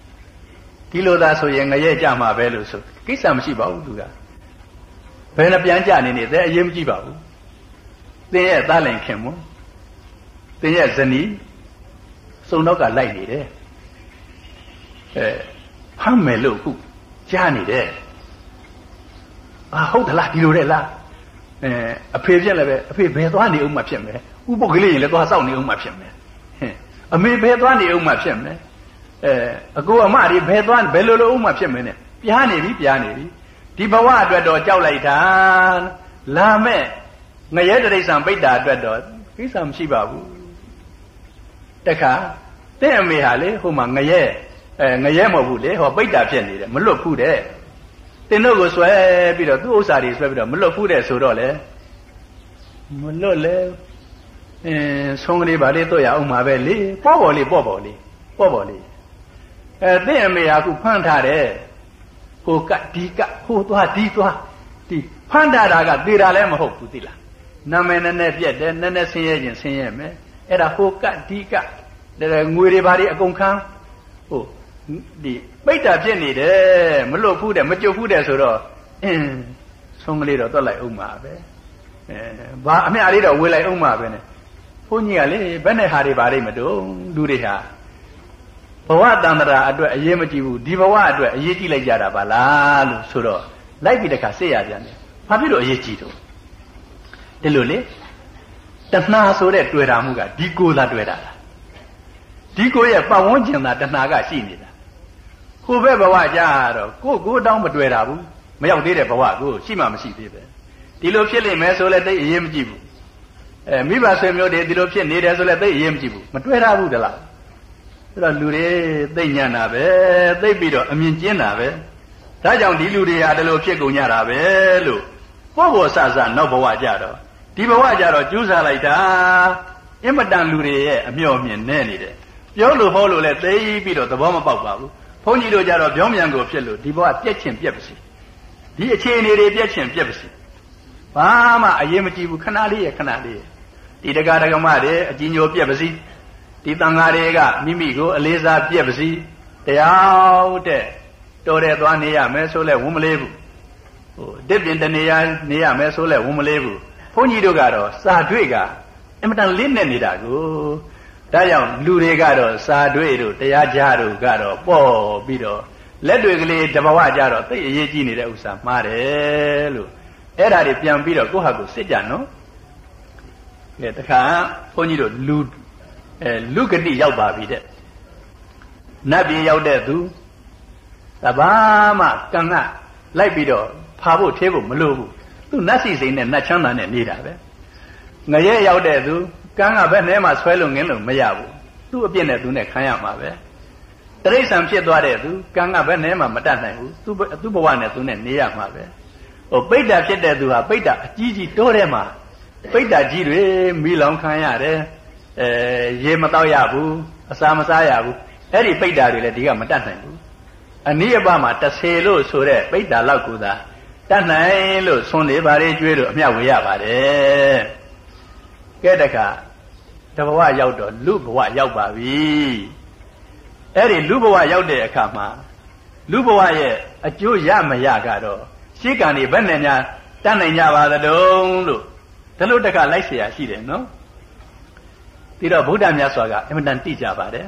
A: ဒီလိုသာဆိုရင်ငရဲကြမှာပဲလို့ဆိုကိစ္စမရှိပါဘူးသူကဘယ်နှပြန်ကြနေနေတဲ့အရေးမကြီးပါဘူးသင်ရဲ့သားလင်ခင်မွန်းသင်ရဲ့ဇနီးစုံတော့ကလိုက်နေတယ်အဲဖမ်းမယ်လို့ခုကြားနေတယ်အာဟုတ်သလားဒီလိုတဲ့လားအဲအဖေပြက်လည်းပဲအဖေဘယ်သွားနေအောင်မှဖြစ်မယ်ဥပုပ်ကလေးရင်လည်းသွားစောင့်နေအောင်မှဖြစ်မယ်ဟင်အမေဘယ်သွားနေအောင်မှဖြစ်မယ်အဲအကိုအမတွေဘယ်သွားဘယ်လိုလိုအောင်မှဖြစ်မယ်နဲ့ပြားနေပြီပြားနေပြီဒီဘဝအတွက်တော့ကြောက်လိုက်တာလာမဲ့ငရဲတိရစ္ဆာန်ပိဋ္ဌာအတွက်တော့ကိစ္စမရှိပါဘူးတခါတဲ့ အမေဟာလေဟိုမှာငရဲအဲငရဲမဟုတ်ဘူးလေဟောပိဋ္ဌာဖြစ်နေတယ်မလွတ်ဘူးတဲ့တင်တို့ကိုဆွဲပြီးတော့သူ့ဥစ္စာတွေဆွဲပြီးတော့မလွတ်ဘူးတဲ့ဆိုတော့လေမလွတ်လေအင်းဆုံးကလေးပါလေတော့ရအောင်မှာပဲလေပေါ့ပေါ်လေးပေါ့ပေါ်လေးပေါ့ပေါ်လေးအဲတဲ့ အမေဟာခုဖမ်းထားတယ်ဟိုကဒီကဟိုသွားဒီသွားဒီဖမ်းထားတာကသေတာလည်းမဟုတ်ဘူးသိလားနာမည်နဲ့နဲ့ပြက်တယ်နဲ့နဲ့ဆင်းရဲခြင်းဆင်းရဲမယ်အဲ့ဒါဟိုကဒီကငွေတွေဘာတွေအကုန်ခံဟိုဒီပိဋ္ဌာဖြစ်နေတယ်မလွတ်ဘူးတဲ့မကြုတ်ဘူးတဲ့ဆိုတော့အင်းဆုံးကလေးတော့တွက်လိုက်အောင်ပါပဲအဲဘာအမြလေးတော့ဝေးလိုက်အောင်ပါပဲနဲ့ဘုန်းကြီးကလေဘယ်နဲ့ဟာတွေဘာတွေမတုံးလူတွေဟာဘဝတန္တရာအတွက်အရေးမကြည့်ဘူးဒီဘဝအတွက်အရေးကြည့်လိုက်ကြတာပါလားလို့ဆိုတော့လိုက်ပြီးတခါစိတ်ရပြန်တယ်ဘာဖြစ်လို့အရေးကြည့်တော့ဒီလိုလေတဏှာဆိုတဲ့တွေ့တာမှုကဒီကိုယ်သာတွေ့တာလားဒီကိုယ်ရဲ့ပတ်ဝန်းကျင်သာတဏှာကရှိနေတာဟိုဘက်ဘဝကြာတော့ကိုယ်ကိုယ်တောင်းမတွေ့တာဘူးမရောက်သေးတဲ့ဘဝကိုရှိမှမရှိသေးပဲဒီလိုဖြစ်လိမ့်မယ်ဆိုလဲသိအရေးမကြည့်ဘူးအဲမိဘဆွေမျိုးတွေဒီလိုဖြစ်နေတယ်ဆိုလဲသိအရေးမကြည့်ဘူးမတွေ့တာဘူးတလားအဲ့တော့လူတွေသိညံ့တာပဲသိပြီးတော့အမြင်ကျင်းတာပဲဒါကြောင့်ဒီလူတွေဟာဒီလိုဖြစ်ကုန်ကြတာပဲလို့ဘောဘောဆဆနောက်ဘဝကြတော့ဒီဘဝကြတော့ကျူးစားလိုက်တာအင်မတန်လူတွေရဲ့အမျှော်မြင်နေနေတယ်ပြောလို့ဟောလို့လဲသိပြီးတော့သဘောမပေါက်ပါဘူးဘုန်းကြီးတို့ကြတော့ပြောင်းပြန်ကိုဖြစ်လို့ဒီဘဝပြက်ချင်ပြက်ပါစေဒီအခြေအနေတွေပြက်ချင်ပြက်ပါစေဘာမှအရေးမကြည့်ဘူးခဏလေးရဲ့ခဏလေးရဲ့ဒီတက္ကရာကမတွေအကြီးညိုပြက်ပါစေဒီတန်ဃာတွေကမိမိကိုအလေးစားပြက်ပါစေတရားတဲ့တော်တယ်သွားနေရမယ်ဆိုလဲဝန်မလေးဘူးဟိုတစ်ပြင်တနေရနေရမယ်ဆိုလဲဝန်မလေးဘူးဘုန်းကြီးတို့ကတော့စာတွေ့ကအင်မတန်လင်းနေနေတာကိုဒါကြောင့်လူတွေကတော့စာတွေ့တို့တရားကြားတို့ကတော့ပေါ့ပြီးတော့လက်တွေကလေးတဘဝကြတော့သိအရေးကြီးနေတဲ့ဥစ္စာမှားတယ်လို့အဲ့ဒါတွေပြန်ပြီးတော့ကိုယ့်ဟာကိုယ်စစ်ကြနော်ကဲတခါဘုန်းကြီးတို့လူအဲလူဂတိရောက်ပါပြီတဲ့နတ်ပြည်ရောက်တဲ့သူတဘာမှကံကလိုက်ပြီးတော့ဖာဖို့ထေးဖို့မလိုဘူးသူနတ်စီစိန်နဲ့နတ်ချမ်းသာနဲ့နေတာပဲငရဲရောက်တဲ့သူကံကဘယ်နဲ့မှဆွဲလို့ငင်းလို့မရဘူးသူ့အပြစ်နဲ့သူနဲ့ခံရမှာပဲတရိစ္ဆာန်ဖြစ်သွားတဲ့သူကံကဘယ်နဲ့မှမတတ်နိုင်ဘူးသူသူ့ဘဝနဲ့သူနဲ့နေရမှာပဲဟိုပိဋ္ဌာဖြစ်တဲ့သူဟာပိဋ္ဌာအကြီးကြီးတိုးထဲမှာပိဋ္ဌာကြီးတွေမိလောင်ခံရတယ်အဲရေမတော့ရဘူးအစာမစားရဘူးအဲ့ဒီပိဋ္ဌာတွေလည်းဒီကမတတ်နိုင်ဘူးအနိယပမှာတစ်ဆယ်လို့ဆိုတဲ့ပိဋ္ဌာလောက်ကူသာတတ်နိုင်လို့ဆွန်နေပါလေကျွေးလို့အမြဝေရပါတယ်ကဲတခါတဘဝရောက်တော့လူဘဝရောက်ပါပြီအဲ့ဒီလူဘဝရောက်တဲ့အခါမှာလူဘဝရဲ့အကျိုးရမရကတော့ရှေးကံတွေဘယ်နဲ့များတတ်နိုင်ကြပါသတုံးလို့ဒါလို့တခါလိုက်เสียရှိတယ်နော်ပြီးတော့ဗုဒ္ဓမြတ်စွာကအင်မတန်တိကြပါတယ်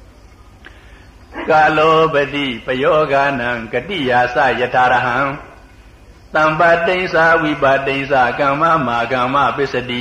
A: ကာလောပတိပယောဂာနံဂတိယာစယထာရဟံတံပတိဉ္စာဝိပတိဉ္စာကမ္မမာကမ္မပစ္စတိ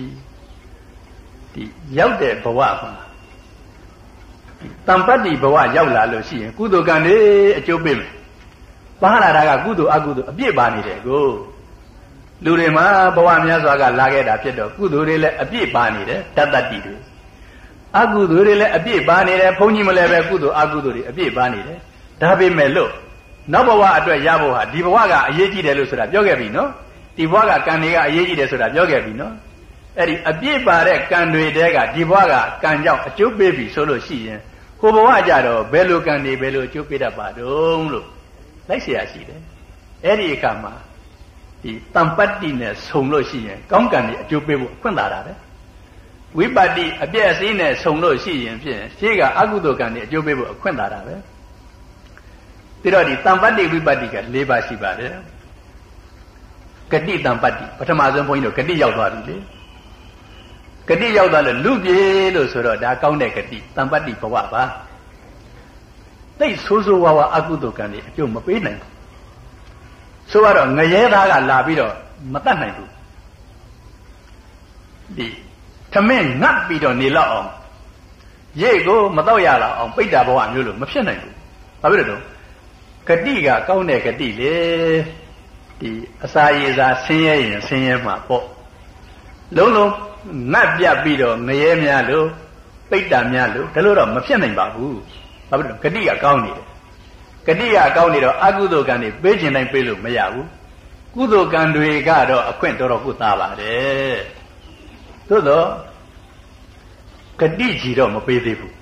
A: ဒီရောက်တဲ့ဘဝမှာတံပတ္တိဘဝရောက်လာလို့ရှိရင်ကုသိုလ်ကံတွေအကျိုးပေးမယ်ပါလာတာကကုသိုလ်အကုသိုလ်အပြည့်ပါနေတယ်ကိုလူတွေမှာဘဝများစွာကလာခဲ့တာဖြစ်တော့ကုသိုလ်တွေလည်းအပြည့်ပါနေတယ်တတ္တတိတွေအကုသိုလ်တွေလည်းအပြည့်ပါနေတယ်ဘုန်းကြီးမလည်းပဲကုသိုလ်အကုသိုလ်တွေအပြည့်ပါနေတယ်ဒါပေမဲ့လို့နောက်ဘဝအတွက်ရဖို့ဟာဒီဘဝကအရေးကြီးတယ်လို့ဆိုတာပြောခဲ့ပြီနော်ဒီဘဝကကံတွေကအရေးကြီးတယ်ဆိုတာပြောခဲ့ပြီနော်အဲ့ဒီအပြည့်ပါတဲ့ကံတွေတဲကဒီဘဝကကံကြောင့်အကျိုးပေးပြီဆိုလို့ရှိရင်ဟိုဘဝကြတော့ဘယ်လိုကံတွေဘယ်လိုအကျိုးပေးတတ်ပါတုံးလို့လိုက်เสียရှိတယ်အဲ့ဒီအခါမှာဒီတံပတ္တိနဲ့ဆုံလို့ရှိရင်ကောင်းကံတွေအကျိုးပေးဖို့အခွင့်သာတာပဲဝိပတ္တိအပြည့်အစည်းနဲ့ဆုံလို့ရှိရင်ဖြင့်ရှေးကအကုသိုလ်ကံတွေအကျိုးပေးဖို့အခွင့်သာတာပဲပြီးတော့ဒီတံပတ္တိဝိပတ္တိက၄ပါးရှိပါတယ်ဂတိတံပတ္တိပထမဆုံးဘုန်းကြီးတို့ဂတိရောက်သွားပြီလေဂတိရောက်သွားလို့လူပြေလို့ဆိုတော့ဒါကောင်းတဲ့ဂတိတံပတ္တိဘဝပါသိဆိုးဆိုးဝါးဝါအကုသိုလ်ကံတွေအကျိုးမပေးနိုင်ဘူးဆိုတော့ငရဲသားကလာပြီးတော့မတတ်နိုင်ဘူးဒီထမင်းငတ်ပြီးတော့နေလောက်အောင်ရိတ်ကိုမတော့ရလောက်အောင်ပိတ္တာဘဝမျိုးလို့မဖြစ်နိုင်ဘူးဘာဖြစ်လို့ဂတိကကောင်းတဲ့ဂတိလေဒီအစာရေစာဆင်းရဲရင်ဆင်းရဲမှာပေါ့လုံးလုံးငတ်ပြတ်ပြီးတော့ငရဲများလို့ပိတ္တာများလို့ဒါလို့တော့မဖြစ်နိုင်ပါဘူးဘာဖြစ်လို့ဂတိကကောင်းနေတယ်ဂတိကကောင်းနေတော့အကုသိုလ်ကံတွေပေးခြင်းတိုင်းပေးလို့မရဘူးကုသိုလ်ကံတွေကတော့အခွင့်တော်တော်ကုသားပါတယ်သို့တော့ဂတိကြီးတော့မပေးသေးဘူး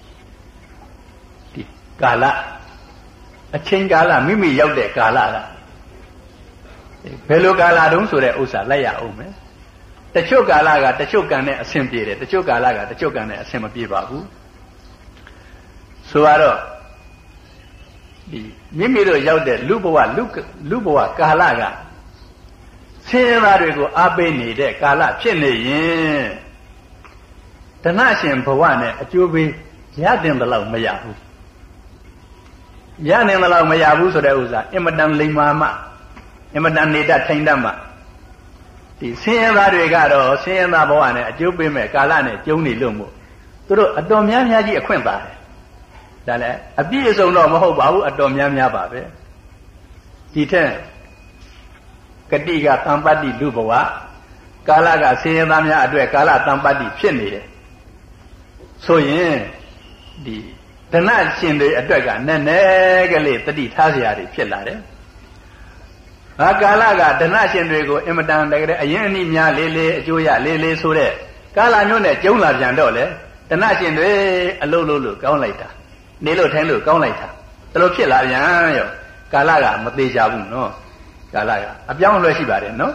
A: ဒီကာလအချိန်ကာလမိမိရောက်တဲ့ကာလကဘယ်လိုကာလတုန်းဆိုတဲ့ဥစ္စာလိုက်ရအောင်မယ်တချို့ကာလကတချို့ကံနဲ့အဆင်ပြေတယ်တချို့ကာလကတချို့ကံနဲ့အဆင်မပြေပါဘူးဆိုတော့ဒီမိမိတို့ရောက်တဲ့လူဘဝလူလူဘဝကာလကဆင်းရဲသားတွေကိုအားပေးနေတဲ့ကာလဖြစ်နေရင်တဏှရှင်ဘဝနဲ့အကျိုးပေးရတဲ့လောက်မရဘူးရနိုင်လောက်မရဘူးဆိုတဲ့ဥစ္စာအင်မတန်လိမ္မာမှအင်မတန်နေတတ်ထိုင်တတ်မှဒီဆင်းရဲသားတွေကတော့ဆင်းရဲသားဘဝနဲ့အကျိုးပေးမဲ့ကာလနဲ့ကျုံနေလို့မို့သူတို့အတော်များများကြီးအခွင့်ပါတယ်ဒါလည်းအပြည့်အစုံတော့မဟုတ်ပါဘူးအတော်များများပါပဲဒီထက်ဂတိကတံပတ္တိလူဘဝကာလကဆင်းရဲသားများအတွက်ကာလတံပတ္တိဖြစ်နေတယ်ဆိုရင်ဒီဓနရှင်တွေအတွက်ကနည်းနည်းကလေးတတိထားစရာတွေဖြစ်လာတယ်။ဘာကာလကဓနရှင်တွေကိုအင်မတန်တကယ်အရင်အနည်းများလေးလေးအကျိုးရလေးလေးဆိုတဲ့ကာလမျိုးနဲ့ကျုံလာပြန်တော့လေဓနရှင်တွေအလုံးလုံးလို့ကောင်းလိုက်တာနေလို့ထိုင်လို့ကောင်းလိုက်တာဒါလိုဖြစ်လာပြန်ရောကာလကမသေးကြဘူးနော်ကာလကအပြောင်းအလဲရှိပါတယ်နော်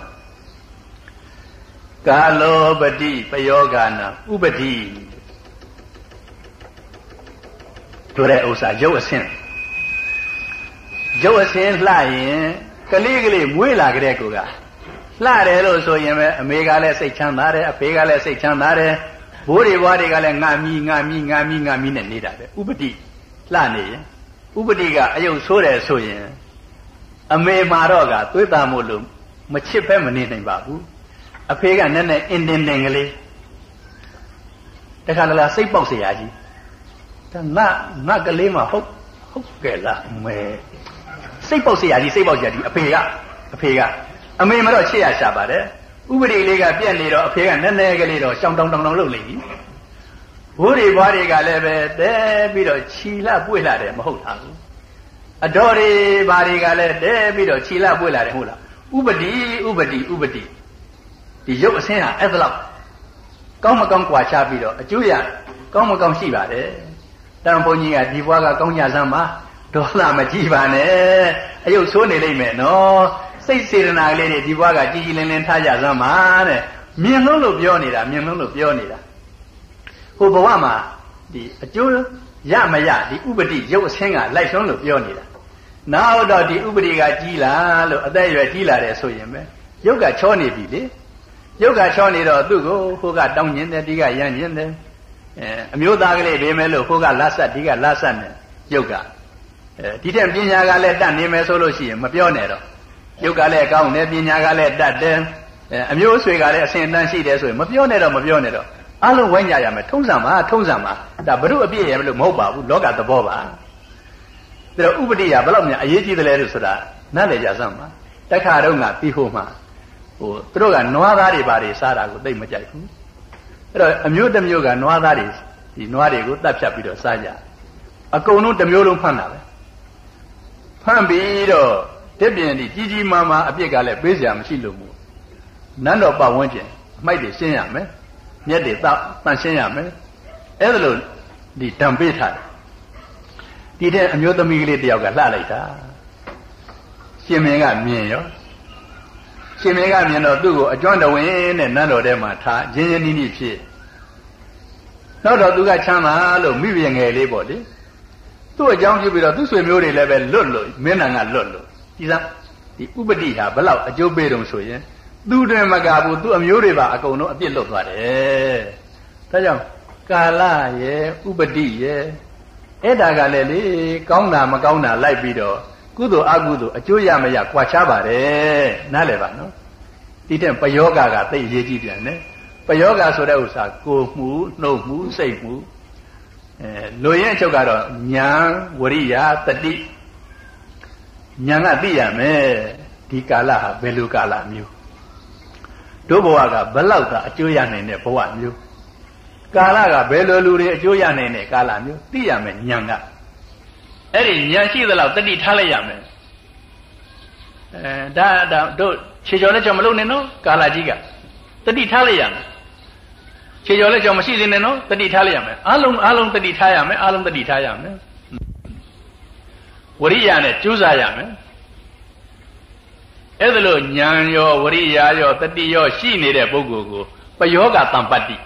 A: ကာလောပတိပယောဂနာဥပတိတို့တဲ့ဥစ္စာရုပ်အဆင်းရုပ်အဆင်းလှရင်ကလေးကလေးမွေးလာကြတဲ့ကိုကလှတယ်လို့ဆိုရင်ပဲအမေကလည်းစိတ်ချမ်းသာတယ်အဖေကလည်းစိတ်ချမ်းသာတယ်ဘိုးတွေဘွားတွေကလည်းငါမီငါမီငါမီငါမီနဲ့နေတာပဲဥပတိလှနေရင်ဥပတိကအယုတ်ဆိုးတယ်ဆိုရင်အမေမာတော့ကသွေးသားမို့လို့မချစ်ပဲမနေနိုင်ပါဘူးအဖေကနည်းနည်းအင်းတင်းတင်းကလေးတခါတလားစိတ်ပေါက်เสียကြီးဒါငါငါကလေးမှဟုတ်ဟုတ်ကဲ့လားမဲစိတ်ပေါက်เสียကြီးစိတ်ပေါက်เสียကြီးအဖေကအဖေကအမေမတော့ချစ်ရရှာပါတယ်ဥပဒေလေးကပြက်နေတော့အဖေကနည်းနည်းကလေးတော့ရှောင်းတောင်းတောင်းတောင်းလုပ်လိုက်ပြီဘိုးတွေဘွားတွေကလည်းပဲတဲပြီးတော့ခြီလာပွေ့လာတယ်မဟုတ်လားအတော်တွေဘာတွေကလည်းတဲပြီးတော့ခြီလာပွေ့လာတယ်ဟုတ်လားဥပတိဥပတိဥပတိဒီရုပ်အဆင်းဟာအဲ့ဒါလောက်ကောင်းမကောင်းကြွာချပြီးတော့အကျိုးရကောင်းမကောင်းရှိပါတယ်တန်ဘုန်းကြီးကဒီဘွားကကောင်းကြစမ်းပါဒေါသမကြည့်ပါနဲ့အယုတ်ဆိုးနေလိမ့်မယ်နော်စိတ်စေတနာကလေးတွေဒီဘွားကကြည်ကြည်လင်းလင်းထားကြစမ်းပါတဲ့မြင်လုံးလို့ပြောနေတာမြင်လုံးလို့ပြောနေတာဟိုဘဝမှာဒီအကျိုးရမရဒီဥပတိရုပ်အဆင်းကလိုက်ဆုံးလို့ပြောနေတာနောက်တော့ဒီဥပတိကကြီးလာလို့အသက်အရွယ်ကြီးလာတယ်ဆိုရင်ပဲရုပ်ကချောနေပြီလေရုပ်ကချောနေတော့သူ့ကိုဟိုကတောင်းညင်းတယ်ဒီကရမ်းညင်းတယ်အဲအမျိုးသားကလေးတွေမဲလို့ဟိုကလတ်ဆက်ဒီကလတ်ဆက်နေရုပ်ကအဲဒီတဲ့ပညာကလည်းတတ်နေမယ်ဆိုလို့ရှိရင်မပြောနဲ့တော့ရုပ်ကလည်းကောင်းတယ်ပညာကလည်းတတ်တယ်အမျိုးဆွေကလည်းအစဉ်အတန်းရှိတယ်ဆိုရင်မပြောနဲ့တော့မပြောနဲ့တော့အလုံးဝိုင်းကြရမယ်ထုံးစံပါထုံးစံပါဒါဘုရုအပြည့်ရမလို့မဟုတ်ပါဘူးလောကသဘောပါဒါတော့ဥပတိယဘယ်လောက်များအရေးကြီးတယ်လဲလို့ဆိုတာနားလည်ကြစမ်းပါတခါတော့ငါပြီးဟိုမှာဟိုသူတို့ကနွားသားတွေဘာတွေစားတာကိုသိမကြိုက်ဘူးအဲ့တော့အမျိုးတစ်မျိုးကနွားသားတွေဒီနွားတွေကိုတတ်ဖြတ်ပြီးတော့စားကြအကုန်လုံးတစ်မျိုးလုံးဖမ်းတာပဲဖမ်းပြီးတော့တစ်ပြင်ဒီကြီးကြီးမားမားအပြစ်ကလည်းပေးစရာမရှိလို့မို့နန်းတော်ပတ်ဝန်းကျင်အမိုက်တွေရှင်းရမယ်မြက်တွေတန့်ရှင်းရမယ်အဲ့ဒါလို့ဒီတံပေးထားတယ်ဒီတဲ့အမျိုးသမီးကလေးတယောက်ကလှလိုက်တာရှင်မင်းကမြင်ရောရှင်မင်းကမြင်တော့သူ့ကိုအကျွမ်းတဝင်နဲ့နန်းတော်ထဲမှာထားရင်းရင်းနှီးနှီးဖြစ်နောက်တော့သူကချမ်းသာလို့မိဘငယ်လေးပေါ့လေသူ့အကြောင်းပြုပြီးတော့သူ့ဆွေမျိုးတွေလည်းပဲလွတ်လို့မင်းနံကလွတ်လို့ဒီစားဒီဥပတိဟာဘလောက်အကျိုးပေးတုံဆိုရင်သူတွင်မကဘူးသူ့အမျိုးတွေပါအကုန်လုံးအပြစ်လွတ်သွားတယ်ဒါကြောင့်ကာလရဲ့ဥပတိရဲ့အဲ့ဒါကလည်းလေကောင်းတာမကောင်းတာလိုက်ပြီးတော့ကုသိုလ်အကုသိုလ်အကျိုးရမရကွာခြားပါတယ်နားလည်ပါနော်ဒီတဲ့ပယောဂကသိအရေးကြီးပြန်တယ်ပယောဂဆိုတဲ့ဥစ္စာကိုယ်မှုနှုတ်မှုစိတ်မှုအဲလူရဲ့အချုပ်ကတော့ဉာဏ်ဝရိယတတိဉာဏ်ကသိရမယ်ဒီကာလဟာဘယ်လိုကာလမျိုးတို့ဘဝကဘလောက်သာအကျိုးရနိုင်တဲ့ဘဝမျိုးကာလကဘယ်လိုလူတွေအကျိုးရနိုင်တဲ့ကာလမျိုးသိရမယ်ဉာဏ်ကအဲ့ဒီဉာဏ်ရှိသလောက်တတိထားလိုက်ရမယ်အဲဒါဒါတို့ခြေကျော်လက်ကျော်မလုပ်နဲ့နော်ကာလကြီးကတတိထားလိုက်ရမယ်ခြေကျော်လက်ကျော်မရှိသေးနဲ့နော်တတိထားလိုက်ရမယ်အလုံးအလုံးတတိထားရမယ်အလုံးတတိထားရမယ်ဝရိယနဲ့ကြိုးစားရမယ်အဲ့ဒါလို့ဉာဏ်ရောဝရိယရောတတိရောရှိနေတဲ့ပုဂ္ဂိုလ်ကိုပယောဂတံပတ္တိ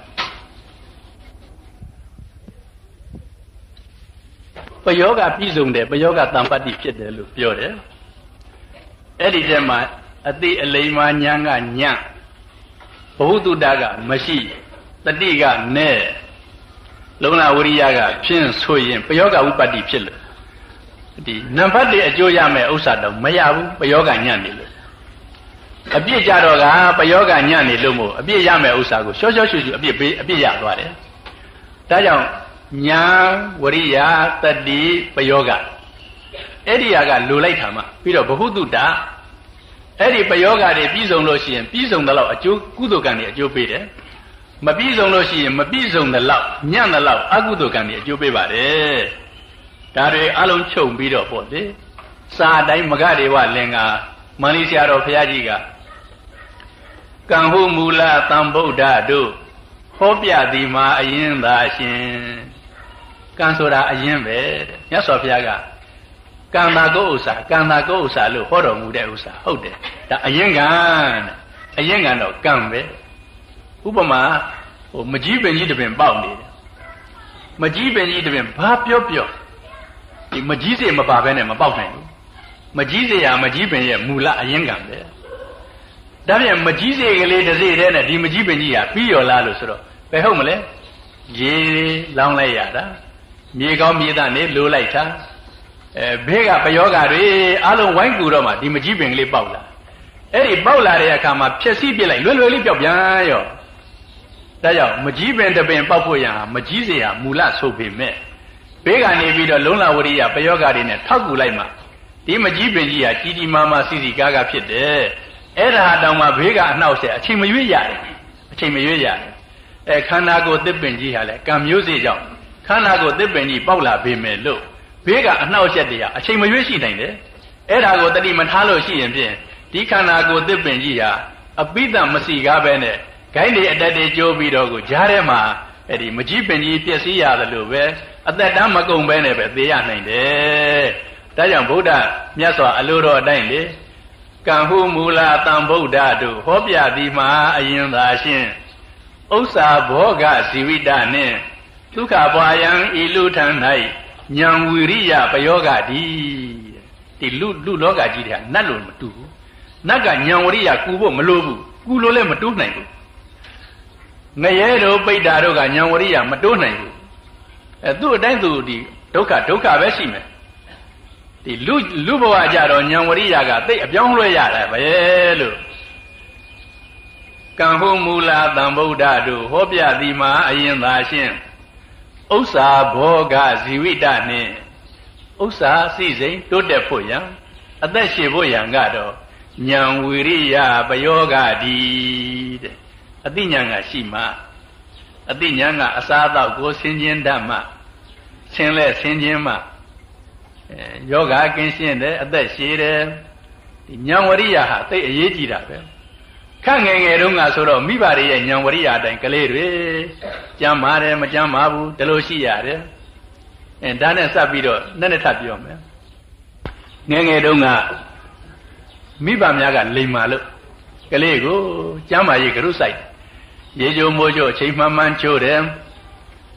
A: ပယောဂပြည့်စုံတယ်ပယောဂတံပတ္တိဖြစ်တယ်လို့ပြောတယ်အဲ့ဒီတည်းမှာအတိအလိမ္မာဉာဏ်ကညံ့ဘဝတုတ္တကမရှိတတိကနဲ့လုံလဝရိယကဖြင့်ဆိုရင်ပယောဂဝိပတ္တိဖြစ်လို့ဒီနံပါတ်အကျိုးရမယ်ဥစ္စာတော့မရဘူးပယောဂညံ့နေလို့အပြစ်ကြတော့ကပယောဂညံ့နေလို့မို့အပြစ်ရမယ်ဥစ္စာကိုရှော့ရှော့ရှူရှူအပြစ်ပေးအပြစ်ရသွားတယ်ဒါကြောင့်ဉာဏ်ဝရိယတတိပယောဂအဲ့ဒီဟာကလိုလိုက်တာမှပြီးတော့ဘဟုတုတ္တအဲ့ဒီပယောဂတွေပြီးဆုံးလို့ရှိရင်ပြီးဆုံးတဲ့လောက်အကျိုးကုသိုလ်ကံတွေအကျိုးပေးတယ်မပြီးဆုံးလို့ရှိရင်မပြီးဆုံးတဲ့လောက်ညံ့တဲ့လောက်အကုသိုလ်ကံတွေအကျိုးပေးပါတယ်ဒါတွေအလုံးချုပ်ပြီးတော့ပေါ့လေစာတိုင်းမဂဒေဝလင်္ကာမန္လိဆရာတော်ဘုရားကြီးကကံဟုမူလသံဗုဒ္ဓတို့ဟောပြသည်မှာအရင်သာရှင်ကံဆိုတာအရင်ပဲတဲ့မြတ်စွာဘုရားကကံတာကိုဥစ္စာကံတာကိုဥစ္စာလို့ဟောတော်မူတဲ့ဥစ္စာဟုတ်တယ်ဒါအရင်ကံတဲ့အရင်ကံတော့ကံပဲဥပမာဟိုမကြီးပင်ကြီးတပင်ပေါက်နေတယ်မကြီးပင်ကြီးတပင်ဘာပြောပြောဒီမကြီးစေမပါဘဲနဲ့မပေါက်နိုင်ဘူးမကြီးစေရမကြီးပင်ရဲ့မူလအရင်ကံပဲဒါပြန်မကြီးစေကလေးတစ်စိတဲ့နဲ့ဒီမကြီးပင်ကြီးဟာပြီးရောလားလို့ဆိုတော့ဘယ်ဟုတ်မလဲရေလောင်းလိုက်ရတာမြေကောင်းမြေသားနေလိုလိုက်တာအဲဘေးကပယောဂတွေအလုံးဝိုင်းကူတော့မှဒီမကြီးပင်ကလေးပေါက်လာအဲ့ဒီပေါက်လာတဲ့အခါမှာဖြက်စီးပြစ်လိုက်လွယ်လွယ်လေးပျောက်ပြန်ရောဒါကြောင့်မကြီးပင်တပင်ပေါက်ဖို့ရန်မကြီးစေရမူလဆိုပေမဲ့ဘေးကနေပြီးတော့လုံလဝရိယပယောဂတွေနဲ့ထောက်ကူလိုက်မှဒီမကြီးပင်ကြီးဟာကြီးကြီးမားမားစီစီကားကားဖြစ်တယ်အဲ့ဒါတောင်မှဘေးကအနှောက်အယှက်အချိန်မရွေ့ရတယ်အချိန်မရွေ့ရတယ်အဲခန္ဓာကိုယ်သစ်ပင်ကြီးဟာလည်းကံမျိုးစေ့ကြောင့်ခန္ဓာကိုယ်သစ်ပင်ကြီးပေါက်လာပေမဲ့လို့ဘေးကအနှောက်အယှက်တွေဟာအချိန်မရွေ့ရှိနိုင်တယ်အဲ့ဒါကိုတတိမထားလို့ရှိရင်ဖြင့်ဒီခန္ဓာကိုယ်သစ်ပင်ကြီးဟာအပိဓာမစီကားပဲနဲ့ဂိုင်းတွေအတက်တွေကျိုးပြီးတော့ကိုကြားထဲမှာအဲ့ဒီမကြီးပင်ကြီးပျက်စီးရတယ်လို့ပဲအသက်တမ်းမကုန်ပဲနဲ့ပဲသိရနိုင်တယ်ဒါကြောင့်ဗုဒ္ဓမြတ်စွာအလိုတော်အတိုင်းလေကံဟုမူလသံဗုဒ္ဓတို့ဟောပြသည်မှာအရင်သာရှင်းဥစ္စာဘောဂဇီဝိတနှင့်ဒုက္ခပွာယံဤလူထံ၌ဉာဏ်ဝိရိယပယောဂတိဒီလူလူလောကကြီးတွေကနတ်လို့မတူဘူးနတ်ကဉာဏ်ဝိရိယကူဖို့မလိုဘူးကူလို့လည်းမတိုးနိုင်ဘူးငရဲတို့ပိဋ္ဌာတို့ကဉာဏ်ဝိရိယမတိုးနိုင်ဘူးအဲသူ့အတိုင်းသူဒီဒုက္ခဒုက္ခပဲရှိမယ်ဒီလူလူဘဝကြတော့ဉာဏ်ဝရိယကသိအပြောင်းလဲရတယ်ပဲလို့ကံဟုမူလသံဗုဒ္ဓတို့ဟောပြသည်မှာအရင်သာရှင်းဥစ္စာဘောဂဇီဝိတနှင့်ဥစ္စာစိစိမ်တိုးတက်ဖို့ရန်အသက်ရှင်ဖို့ရန်ကတော့ဉာဏ်ဝိရိယပယောဂတိတဲ့အသိဉာဏ်ကရှိမှအသိဉာဏ်ကအစားအသောက်ကိုဆင်းခြင်းဓမ္မဆင်းလဲဆင်းခြင်းမှယောဂကင်းရှင်းတယ်အသက်ရှည်တယ်ဒီဉာဏ်ဝရိယဟာသိအရေးကြီးတာပဲခန့်ငယ်ငယ်တုန်းကဆိုတော့မိဘတွေရဲ့ဉာဏ်ဝရိယအတိုင်းကလေးတွေကြမ်းပါတယ်မကြမ်းပါဘူးဒီလိုရှိရတယ်အဲဒါနဲ့စပ်ပြီးတော့နဲ့နဲ့ထပ်ပြောမယ်ငယ်ငယ်တုန်းကမိဘများကလိမ်မာလို့ကလေးကိုကျမ်းမာရေးကရုစိုက်ရေကြိုမိုးကြိုအချိန်မှန်မှန်ချိုးတယ်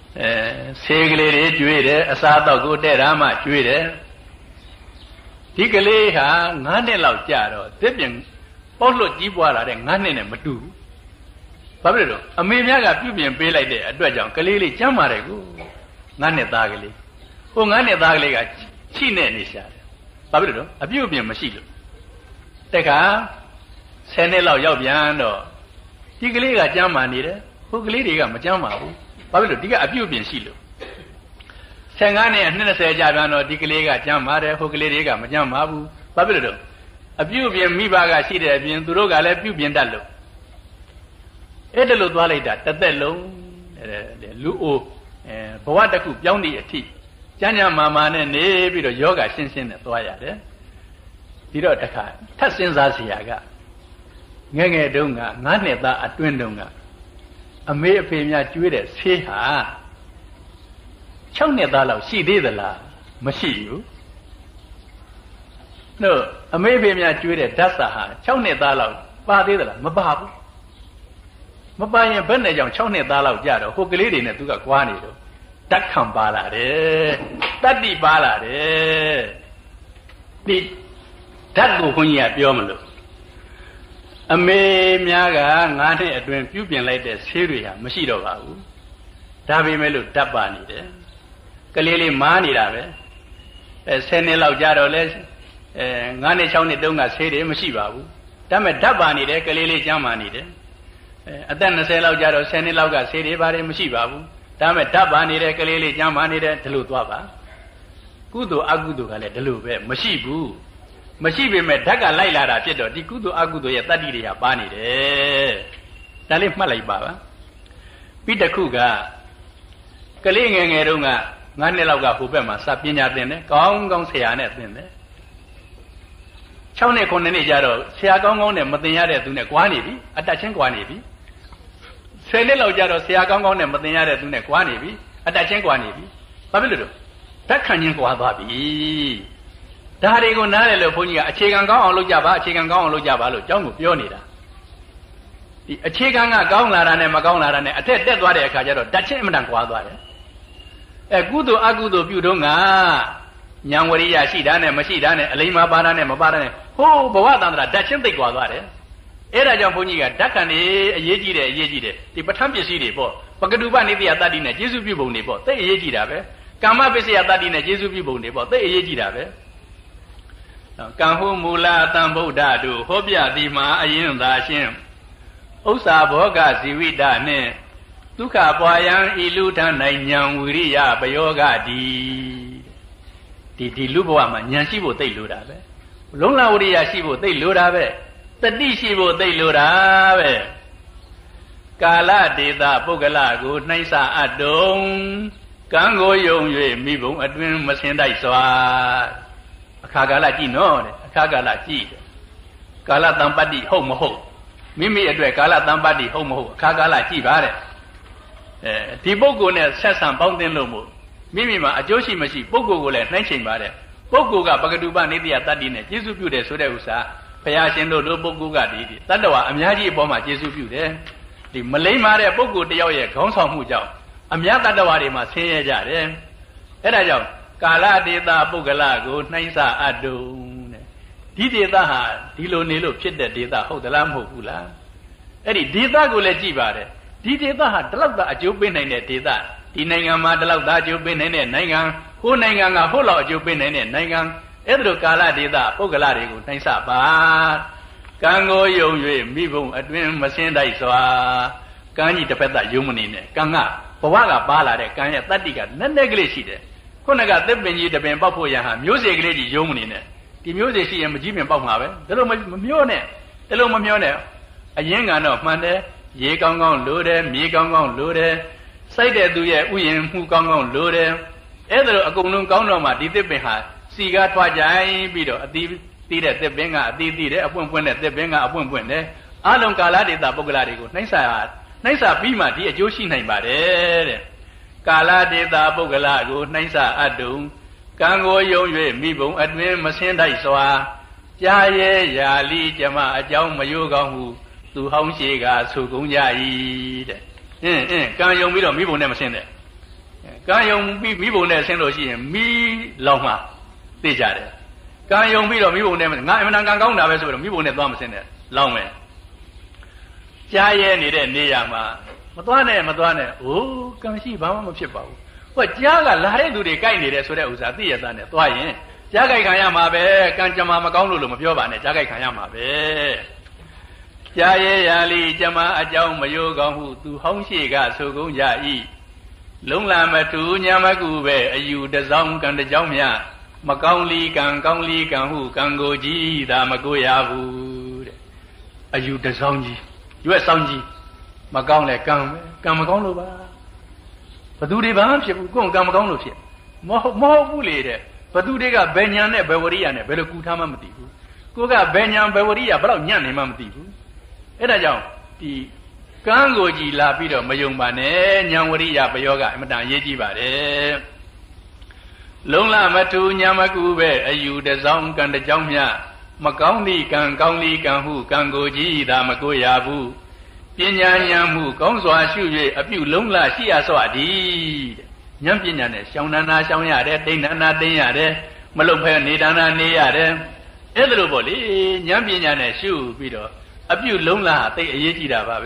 A: အဲဆေးကလေးတွေကျွေးတယ်အစားအသောက်ကိုတဲ့ရမှကျွေးတယ်ဒီကလေးဟာငါးနှစ်လောက်ကြာတော့သစ်ပင်ပေါက်လွတ်ကြီးပွားလာတဲ့ငါးနှစ်နဲ့မတူဘူးဘာဖြစ်လို့အမေများကပြုပြင်ပေးလိုက်တဲ့အတွက်ကြောင့်ကလေးလေးကျမ်းပါတယ်ကိုငါးနှစ်သားကလေးဟိုငါးနှစ်သားကလေးကချိနဲ့နေရှာတယ်ဘာဖြစ်လို့အပြုပြင်မရှိလို့တက်ခါဆယ်နှစ်လောက်ရောက်ပြန်တော့ဒီကလေးကကျမ်းမာနေတယ်ဟိုကလေးတွေကမကျမ်းမာဘူးဘာဖြစ်လို့ဒီကအပြုပြင်ရှိလို့ဆယ်ငါးနှစ်အနှစ်၂၀ကြာပြန်တော့ဒီကလေးကကျမ်းမာတယ်ဟိုကလေးတွေကမကျမ်းမာဘူးဘာဖြစ်လို့အပြုပြင်မိဘကရှိတဲ့အပြင်သူတို့ကလည်းပြုပြင်တတ်လို့အဲ့ဒါလို့သွားလိုက်တာတစ်သက်လုံးလူအိုဘဝတစ်ခုပြောင်းသည့်အထိကျမ်းကျမ်းမာမာနဲ့နေပြီးတော့ယောဂရှင်းရှင်းနဲ့သွားရတယ်ပြီးတော့တခါထပ်စဉ်းစားစရာကငယ်ငယ်တုန်းကငါးနှစ်သားအတွင်းတုန်းကအမေအဖေများကျွေးတဲ့ဆေးဟာ၆နှစ်သားလောက်ရှိသေးသလားမရှိဘူးတို့အမေအဖေများကျွေးတဲ့ဓာတ်စာဟာ၆နှစ်သားလောက်ပါသေးသလားမပါဘူးမပါရင်ဘယ်နဲ့ကြောင့်၆နှစ်သားလောက်ကြာတော့ဟိုကလေးတွေနဲ့သူကကွာနေတော့ဓာတ်ခံပါလာတယ်တတ္တိပါလာတယ်ဒီဓာတ်ကိုခွန်ကြီးကပြောမလို့အမေများကငါးနှစ်အတွင်းပြုပြင်လိုက်တဲ့ဆေးတွေဟာမရှိတော့ပါဘူးဒါပေမဲ့လို့ဓာတ်ပါနေတယ်ကလေးလေးမားနေတာပဲအဲဆယ်နှစ်လောက်ကြာတော့လဲအဲငါးနှစ်၆နှစ်တုန်းကဆေးတွေမရှိပါဘူးဒါပေမဲ့ဓာတ်ပါနေတယ်ကလေးလေးကျန်းမာနေတယ်အဲအသက်၂၀လောက်ကြာတော့ဆယ်နှစ်လောက်ကဆေးတွေပါတယ်မရှိပါဘူးဒါပေမဲ့ဓာတ်ပါနေတယ်ကလေးလေးကျန်းမာနေတယ်ဒီလိုသွားပါကုသိုလ်အကုသိုလ်ကလည်းဒီလိုပဲမရှိဘူးမရှိပေမဲ့ဓာတ်ကလိုက်လာတာဖြစ်တော့ဒီကုသိုလ်အကုသိုလ်ရဲ့တတ္တိတွေကပါနေတယ်ဒါလေးမှတ်လိုက်ပါပါပြီးတစ်ခုကကလေးငယ်ငယ်တုန်းကငါးနှစ်လောက်ကဟိုဘက်မှာစာပညာသင်တယ်ကောင်းကောင်းဆရာနဲ့သင်တယ်၆နှစ်ခုနှစ်နှစ်ကြာတော့ဆရာကောင်းကောင်းနဲ့မသင်ရတဲ့သူနဲ့ကွာနေပြီအတက်ချင်းကွာနေပြီဆယ်နှစ်လောက်ကြာတော့ဆရာကောင်းကောင်းနဲ့မသင်ရတဲ့သူနဲ့ကွာနေပြီအတက်ချင်းကွာနေပြီဘာဖြစ်လို့လဲဓာတ်ခံချင်းကွာသွားပြီဒါတွေကိုနားလည်လို့ဘုန်းကြီးကအခြေခံကောင်းအောင်လုပ်ကြပါအခြေခံကောင်းအောင်လုပ်ကြပါလို့ကျောင်းကိုပြောနေတာဒီအခြေခံကကောင်းလာတာနဲ့မကောင်းလာတာနဲ့အထက်တက်သွားတဲ့အခါကျတော့ဓာတ်ချင်းအမှန်တန်ကွာသွားတယ်အဲကုသိုလ်အကုသိုလ်ပြုတော့ကဉာဏ်ဝရိယရှိတာနဲ့မရှိတာနဲ့အလိမ္မာပါတာနဲ့မပါတာနဲ့ဟိုးဘဝတန္တရာဓာတ်ချင်းသိပ်ကွာသွားတယ်အဲ့ဒါကြောင့်ဘုန်းကြီးကဓာတ်ခံနေအရေးကြီးတယ်အရေးကြီးတယ်ဒီပဋ္ဌာန်းပစ္စည်းတွေပေါ့ပကတုပနိတ္တယတတ္တိနဲ့ကျေစုပြုပုံတွေပေါ့သိပ်အရေးကြီးတာပဲကာမပစ္စယတတ္တိနဲ့ကျေစုပြုပုံတွေပေါ့သိပ်အရေးကြီးတာပဲကံဟုမူလအတံဗုဒ္ဓတို့ဟောပြသည်မှာအရင်သာရှင်းဥစ္စာဘောဂဇီဝိတနှင့်ဒုက္ခပွားယံဤလူထနိုင်ဉာဏ်ဝိရိယပယောဂတိဒီဒီလူဘဝမှာဉာဏ်ရှိဖို့သိလိုတာပဲလုံလဝိရိယရှိဖို့သိလိုတာပဲတတိရှိဖို့သိလိုတာပဲကာလဒေသပုဂ္ဂလကိုနှိုင်းဆအပ်တုံကံကိုယုံ၍မိဘုံအတွင်မစင်တိုက်စွာအခါကာလကြည့်နော်တဲ့အခါကာလကြည့်တယ်ကာလတံပတ္တိဟုတ်မဟုတ်မိမိအတွက်ကာလတံပတ္တိဟုတ်မဟုတ်အခါကာလကြည့်ပါတဲ့အဲဒီပုဂ္ဂိုလ်နဲ့ဆက်ဆံပေါင်းသင်းလို့မို့မိမိမှာအကျိုးရှိမရှိပုဂ္ဂိုလ်ကိုလည်းနှိုင်းချိန်ပါတဲ့ပုဂ္ဂိုလ်ကပကတုပနိတ္တယတတ္တိနဲ့ကျေစုပြုတယ်ဆိုတဲ့ဥစ္စာဘုရားရှင်တို့လိုပုဂ္ဂိုလ်ကဒီတတ္တဝါအများကြီးအပေါ်မှာကျေစုပြုတယ်ဒီမလိမ္မာတဲ့ပုဂ္ဂိုလ်တယောက်ရဲ့ခေါင်းဆောင်မှုကြောင့်အများတတ္တဝါတွေမှာဆင်းရဲကြတယ်အဲ့ဒါကြောင့်ကာလဒေသပုဂ္ဂလကိုနှိုင်းဆအပ်တုံတဲ့ဒီဒေသဟာဒီလိုနေလို့ဖြစ်တဲ့ဒေသဟုတ်သလားမဟုတ်ဘူးလားအဲ့ဒီဒေသကိုလည်းကြည့်ပါတယ်ဒီဒေသဟာဒီလောက်သာအကျိုးပေးနိုင်တဲ့ဒေသဒီနိုင်ငံမှာဒီလောက်သာအကျိုးပေးနိုင်တဲ့နိုင်ငံဟိုနိုင်ငံကဟိုလောက်အကျိုးပေးနိုင်တဲ့နိုင်ငံအဲ့ဒါလိုကာလဒေသပုဂ္ဂလတွေကိုနှိုင်းဆပါကံကိုယုံ၍မိဘုံအတွင်မစင်းတိုက်စွာကံကြီးတစ်ဖက်သက်ယုံမနေနဲ့ကံကဘဝကပါလာတဲ့ကံရဲ့တတ္တိကနက်နက်ကလေးရှိတယ်ခုနကသစ်ပင်ကြီးတပင်ပေါက်ဖို့ရဟမျိုးစေ့ကလေးကြီးယုံမနေနဲ့ဒီမျိုးစေ့ရှိရင်မကြီးပင်ပေါက်မှာပဲဒါလိုမမျောနဲ့ဒါလိုမမျောနဲ့အရင်ကတော့မှန်တယ်ရေကောင်းကောင်းလိုတယ်မြေကောင်းကောင်းလိုတယ်စိုက်တဲ့သူရဲ့ဥယျာဉ်မှုကောင်းကောင်းလိုတယ်အဲ့ဒါလိုအကုန်လုံးကောင်းတော့မှဒီသစ်ပင်ဟာစီကားထွားကြိုင်ပြီးတော့အသီးသီးတဲ့သစ်ပင်ကအသီးသီးတယ်အပွင့်ပွင့်တဲ့သစ်ပင်ကအပွင့်ပွင့်တယ်အလုံးကာလဒေသပုဂ္ဂလတွေကိုနှိမ့်ဆာနှိမ့်ဆာပြီးမှဒီအကျိုးရှိနိုင်ပါတယ်တဲ့ကာလဒေသပုဂ္ဂလကိုနှိုင်းဆအပ်တုံကံကိုယုံ၍မိဘုံအတွင်မစင်းတိုက်စွာကြားရဲရာလီကျမအကြောင်းမယိုးကောင်းဟုသူဟောင်းရှိကဆူကုန်ကြ၏တဲ့အင်းအင်းကံယုံပြီးတော့မိဘုံနဲ့မစင်းတဲ့ကံယုံပြီးမိဘုံနဲ့ဆင်းလို့ရှိရင်မိလောင်မှာသိကြတယ်ကံယုံပြီးတော့မိဘုံနဲ့ငါအမှန်တန်ကံကောင်းတာပဲဆိုတော့မိဘုံနဲ့သွားမဆင်းနဲ့လောင်မယ်ကြားရဲနေတဲ့နေရာမှာမသွားနဲ့မသွားနဲ့အိုးကံရှိဘာမှမဖြစ်ပါဘူးဟောကြားကလာတဲ့သူတွေကြိုက်နေတယ်ဆိုတဲ့ဥစ္စာသိရသားနဲ့သွားရင်ကြားကြိုက်ခံရမှာပဲကံကြမ္မာမကောင်းလို့လို့မပြောပါနဲ့ကြားကြိုက်ခံရမှာပဲကြားရဲရာလီကြမ္မာအကြောင်းမယိုကောင်းဟုသူဟောင်းရှိကဆိုကုန်ကြ၏လုံးလာမတူညာမကူပဲအယူတစောင်းကံတကြောင်းမြမကောင်းလီကံကောင်းလီကံဟုကံကိုကြီးသာမကိုရဘူးတဲ့အယူတစောင်းကြီးရွက်ဆောင်ကြီးမကောင်းလဲကံပဲကံမကောင်းလို့ပါဘသူတွေဘာမှဖြစ်ဘူးကိုယ်ကံမကောင်းလို့ဖြစ်မဟုတ်မဟုတ်ဘူးလေတဲ့ဘသူတွေကဘယ်ညာနဲ့ဘယ်ဝရိယနဲ့ဘယ်လိုကူထားမှမသိဘူးကိုကဘယ်ညာဘယ်ဝရိယဘယ်တော့ညံ့နေမှမသိဘူးအဲ့ဒါကြောင့်ဒီကံကိုကြည်လာပြီးတော့မယုံပါနဲ့ဉာဏ်ဝရိယပယောကအမတန်ရေးကြည့်ပါတယ်လုံးလမထူညာမကူပဲအယူတစောင်းကံတကြောင်းမြမကောင်းသည့်ကံကောင်းသည့်ကံဟုကံကိုကြည်သာမကိုရဘူးပညာဉာဏ်မှုကောင်းစွာရှု၍အပြုလုံးလရှိရစွာသည်တဲ့ဉာဏ်ပညာနဲ့ရှောင်နာနာရှောင်ရတယ်တိဏ္ဍနာသိရတယ်မလုံဖဲနေဒါနာနေရတယ်အဲ့ဒါလိုပေါ့လေဉာဏ်ပညာနဲ့ရှုပြီးတော့အပြုလုံးလသိအရေးကြီးတာပါပဲ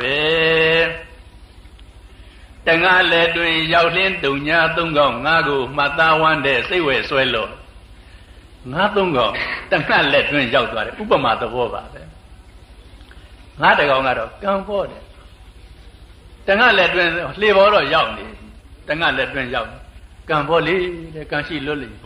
A: တငါလည်းတွင်ရောက်လင်းတုံညာသုံးကောင်းငါကိုမှတ်သားဝမ်းတဲ့စိတ်ဝဲဆွဲလို့ငါသုံးကောင်းတငါလည်းတွင်ရောက်သွားတယ်ဥပမာသဘောပါပဲငါတကောင်ကတော့ကံဖို့တယ်တငါလည်းတွင်လှေပေါ်တော့ရောက်နေတငါလည်းတွင်ရောက်ကံဖို့လေတဲ့ကံရှိလွတ်လိမ့်ပေါ့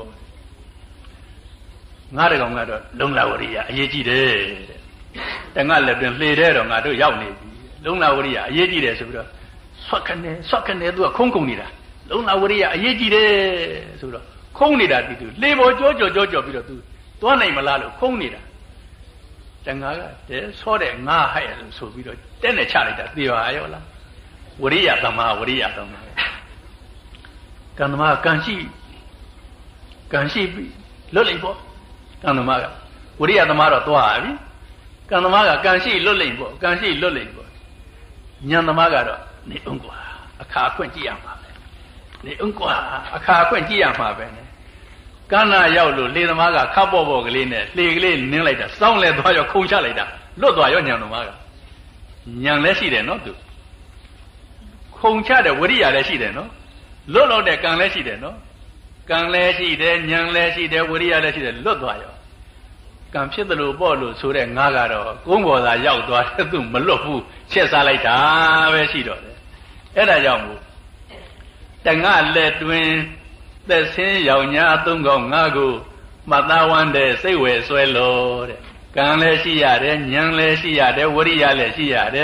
A: ငါတကောင်ကတော့လုံလာဝရိယအရေးကြီးတယ်တဲ့တငါလည်းတွင်လှေတဲ့တော့ငါတို့ရောက်နေပြီလုံလာဝရိယအရေးကြီးတယ်ဆိုပြီးတော့ဆွတ်ခနဲ့ဆွတ်ခနဲ့သူကခုံးကုန်နေတာလုံလာဝရိယအရေးကြီးတယ်ဆိုတော့ခုံးနေတာဒီသူလှေပေါ်ကြောကြောကြောကြောပြီးတော့သူသွားနိုင်မလားလို့ခုံးနေတာတငါကတဲဆောတဲ့ငါဟဲ့လို့ဆိုပြီးတော့တဲ့နဲ့ချလိုက်တာသေပါရောလားဝရိယသမားဝရိယသမားကံသမားကံရှိကံရှိပြီလွတ်လိမ့်ပေါ့ကံသမားကဝရိယသမားတော့သွားပြီကံသမားကကံရှိလွတ်လိမ့်ပေါ့ကံရှိလွတ်လိမ့်ပေါ့ဉာဏ်သမားကတော့နေအောင်ကွာအခါအခွင့်ကြည့်ရမှာပဲနေအောင်ကွာအခါအခွင့်ကြည့်ရမှာပဲကန္နာရောက်လို့လေသမားကခပ်ပေါ့ပေါ့ကလေးနဲ့လှေကလေးနင်းလိုက်တာစောင်းလဲသွားရောခုံချလိုက်တာလွတ်သွားရောဉာဏ်သမားကဉာဏ်လည်းရှိတယ်နော်သူခုံချတဲ့ဝရိယလည်းရှိတယ်နော်လွတ်လို့တဲ့ကံလည်းရှိတယ်နော်ကံလည်းရှိတယ်ဉာဏ်လည်းရှိတယ်ဝရိယလည်းရှိတယ်လွတ်သွားရောကံဖြစ်တယ်လို့ပေါ့လို့ဆိုတဲ့ငါကတော့ကုန်းပေါ်သာရောက်သွားတယ်သူမလွတ်ဘူးချက်စားလိုက်တာပဲရှိတော့တယ်အဲ့ဒါကြောင့်မို့တငါလက်တွင်သက်ဆင်းရောင်ညာသုံးကောင်းငါကိုမှတ်သားဝမ်းတဲ့စိတ်ဝယ်ဆွဲလို့တဲ့ကံလည်းရှိရတယ်ဉာဏ်လည်းရှိရတယ်ဝရိယလည်းရှိရတယ်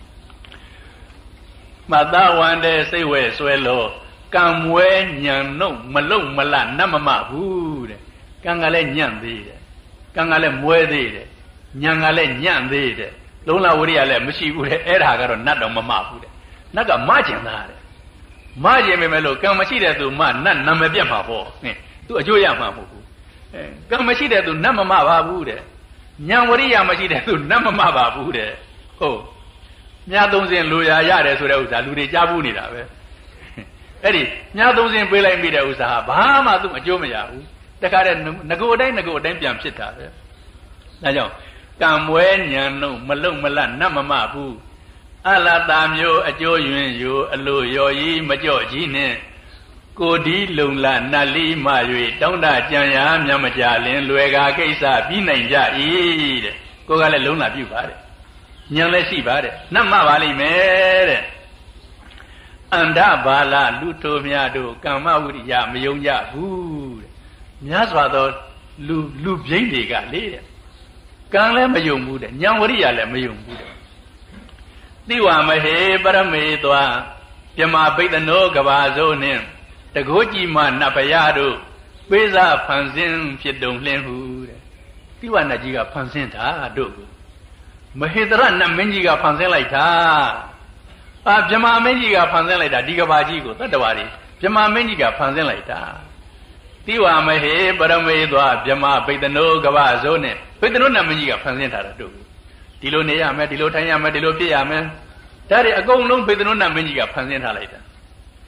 A: မှတ်သားဝမ်းတဲ့စိတ်ဝယ်ဆွဲလို့ကံမွဲဉာဏ်နှုတ်မလုံမလနတ်မမဘူးတဲ့ကံကလည်းညံ့သေးတယ်ကံကလည်းမွဲသေးတယ်ဉာဏ်ကလည်းညံ့သေးတယ်လုံးလာဝရိယလည်းမရှိဘူးတဲ့အဲ့ဒါကတော့နတ်တော့မမဘူးတဲ့နတ်ကမကျင်သားတဲ့မကျင်ပေမဲ့လို့ကံမရှိတဲ့သူမနတ်နာမည်ပြတ်မှာပေါ့ဟင်သူအကျိုးရမှာမဟုတ်ဘူးအဲကံမရှိတဲ့သူနတ်မမပါဘူးတဲ့ဉာဏ်ဝရိယမရှိတဲ့သူနတ်မမပါဘူးတဲ့ဟုတ်မြတ်သုံးစင်လူရရတယ်ဆိုတဲ့ဥစ္စာလူတွေကြားဘူးနေတာပဲအဲ့ဒီမြတ်သုံးစင်ပေးလိုက်မိတဲ့ဥစ္စာဟာဘာမှသူအကျိုးမရဘူးတခါတည်းငကိုအတိုင်းငကိုအတိုင်းပြန်ဖြစ်တာပဲဒါကြောင့်ကံမွဲဉာဏ်နှုတ်မလုံမလတ်နတ်မမဘူးအလတာမျိုးအကျိုးယွင်ယူအလိုရော်ကြီးမကြော့ကြီးနဲ့ကိုဒီလုံလနတ်လီမ၍တောင်းတကြံရမြတ်မကြလင်လွယ်ကာကိစ္စပြီးနိုင်ကြ၏တဲ့ကိုကလည်းလုံလာပြုပါတဲ့ဉာဏ်လည်းရှိပါတဲ့နတ်မပါလိမ့်မယ်တဲ့အန္တဘာလလူထိုများတို့ကမ္မဝိရိယမယုံကြဘူးတဲ့များစွာသောလူလူပြိန်းတွေကလေတဲ့ကံလည်းမယုံဘူးတဲ့ဉာဏ်ဝရိယလည်းမယုံဘူးတဲ့သိဝမဟေပရမေသွာပြမဘိတ္တနောကဘာဇုံနှင့်တကိုးကြည်မနတ်ဘုရားတို့ပေးစားဖန်ဆင်းဖြစ်တုံလင်းဟုတဲ့သိဝနတ်ကြီးကဖန်ဆင်းတာတို့ကိုမဟေတရနတ်မင်းကြီးကဖန်ဆင်းလိုက်တာအာပြမမင်းကြီးကဖန်ဆင်းလိုက်တာဒီကဘာကြီးကိုတတ္တဝါတွေပြမမင်းကြီးကဖန်ဆင်းလိုက်တာသိဝမဟေပရမေသွာပြမဘိတ္တနောကဘာဇုံနှင့်ဘိတ္တနောနတ်မင်းကြီးကဖန်ဆင်းထားတာတို့ဒီလိုနေရမယ်ဒီလိုထိုင်ရမယ်ဒီလိုဖြစ်ရမယ်ဒါတွေအကုန်လုံးဘိတ္တနောနတ်မင်းကြီးကဖန်ဆင်းထားလိုက်တာ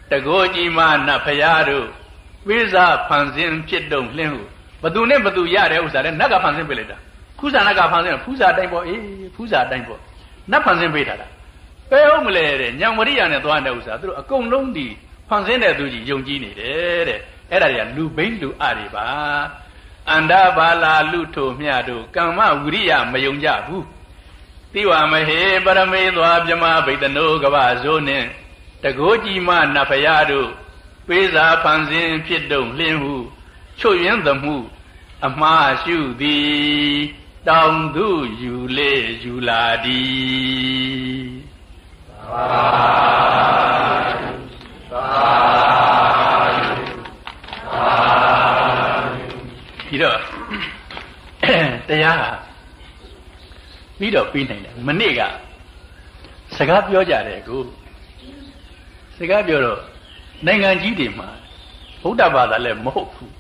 A: တကောကြီးမနတ်ဖရာတို့ဝိဇာဖန်ဆင်းဖြစ်တုံလင်းဟုဘသူနဲ့ဘသူရတဲ့ဥစ္စာလဲနတ်ကဖန်ဆင်းပေးလိုက်တာခုစာနတ်ကဖန်ဆင်းဖူးစာတိုင်းပေါ့အေးဖူးစာတိုင်းပေါ့နတ်ဖန်ဆင်းပေးထားတာပဲဟုတ်မလဲတဲ့ညံဝရိယနဲ့သွားတဲ့ဥစ္စာသူတို့အကုန်လုံးဒီဖန်ဆင်းတဲ့သူကြီးယုံကြည်နေတယ်တဲ့အဲ့ဒါတွေကလူဘိန်းလူအတွေပါအန္တဘာလာလူထိုမြတို့ကမ္မဝိရိယမယုံကြဘူးတိဝမဟေပရမေသွာပြမဗိတနောကပဇိုးနှင့်တကောကြီးမနတ်ဖရာတို့ပေးစာဖန်ဆင်းဖြစ်တုံလင်းဟုချွတ်ယင်းသမှုအမှားရှုသည်တောင်သူယူလေယူလာသည်သာသာဒီတော့တရားပြီးတော့ပြီးနိုင်တယ်မနေ့ကစကားပြောကြတယ်ကိုစကားပြောတော့နိုင်ငံကြီးတွေမှာဗုဒ္ဓဘာသာလည်းမဟုတ်ဘူး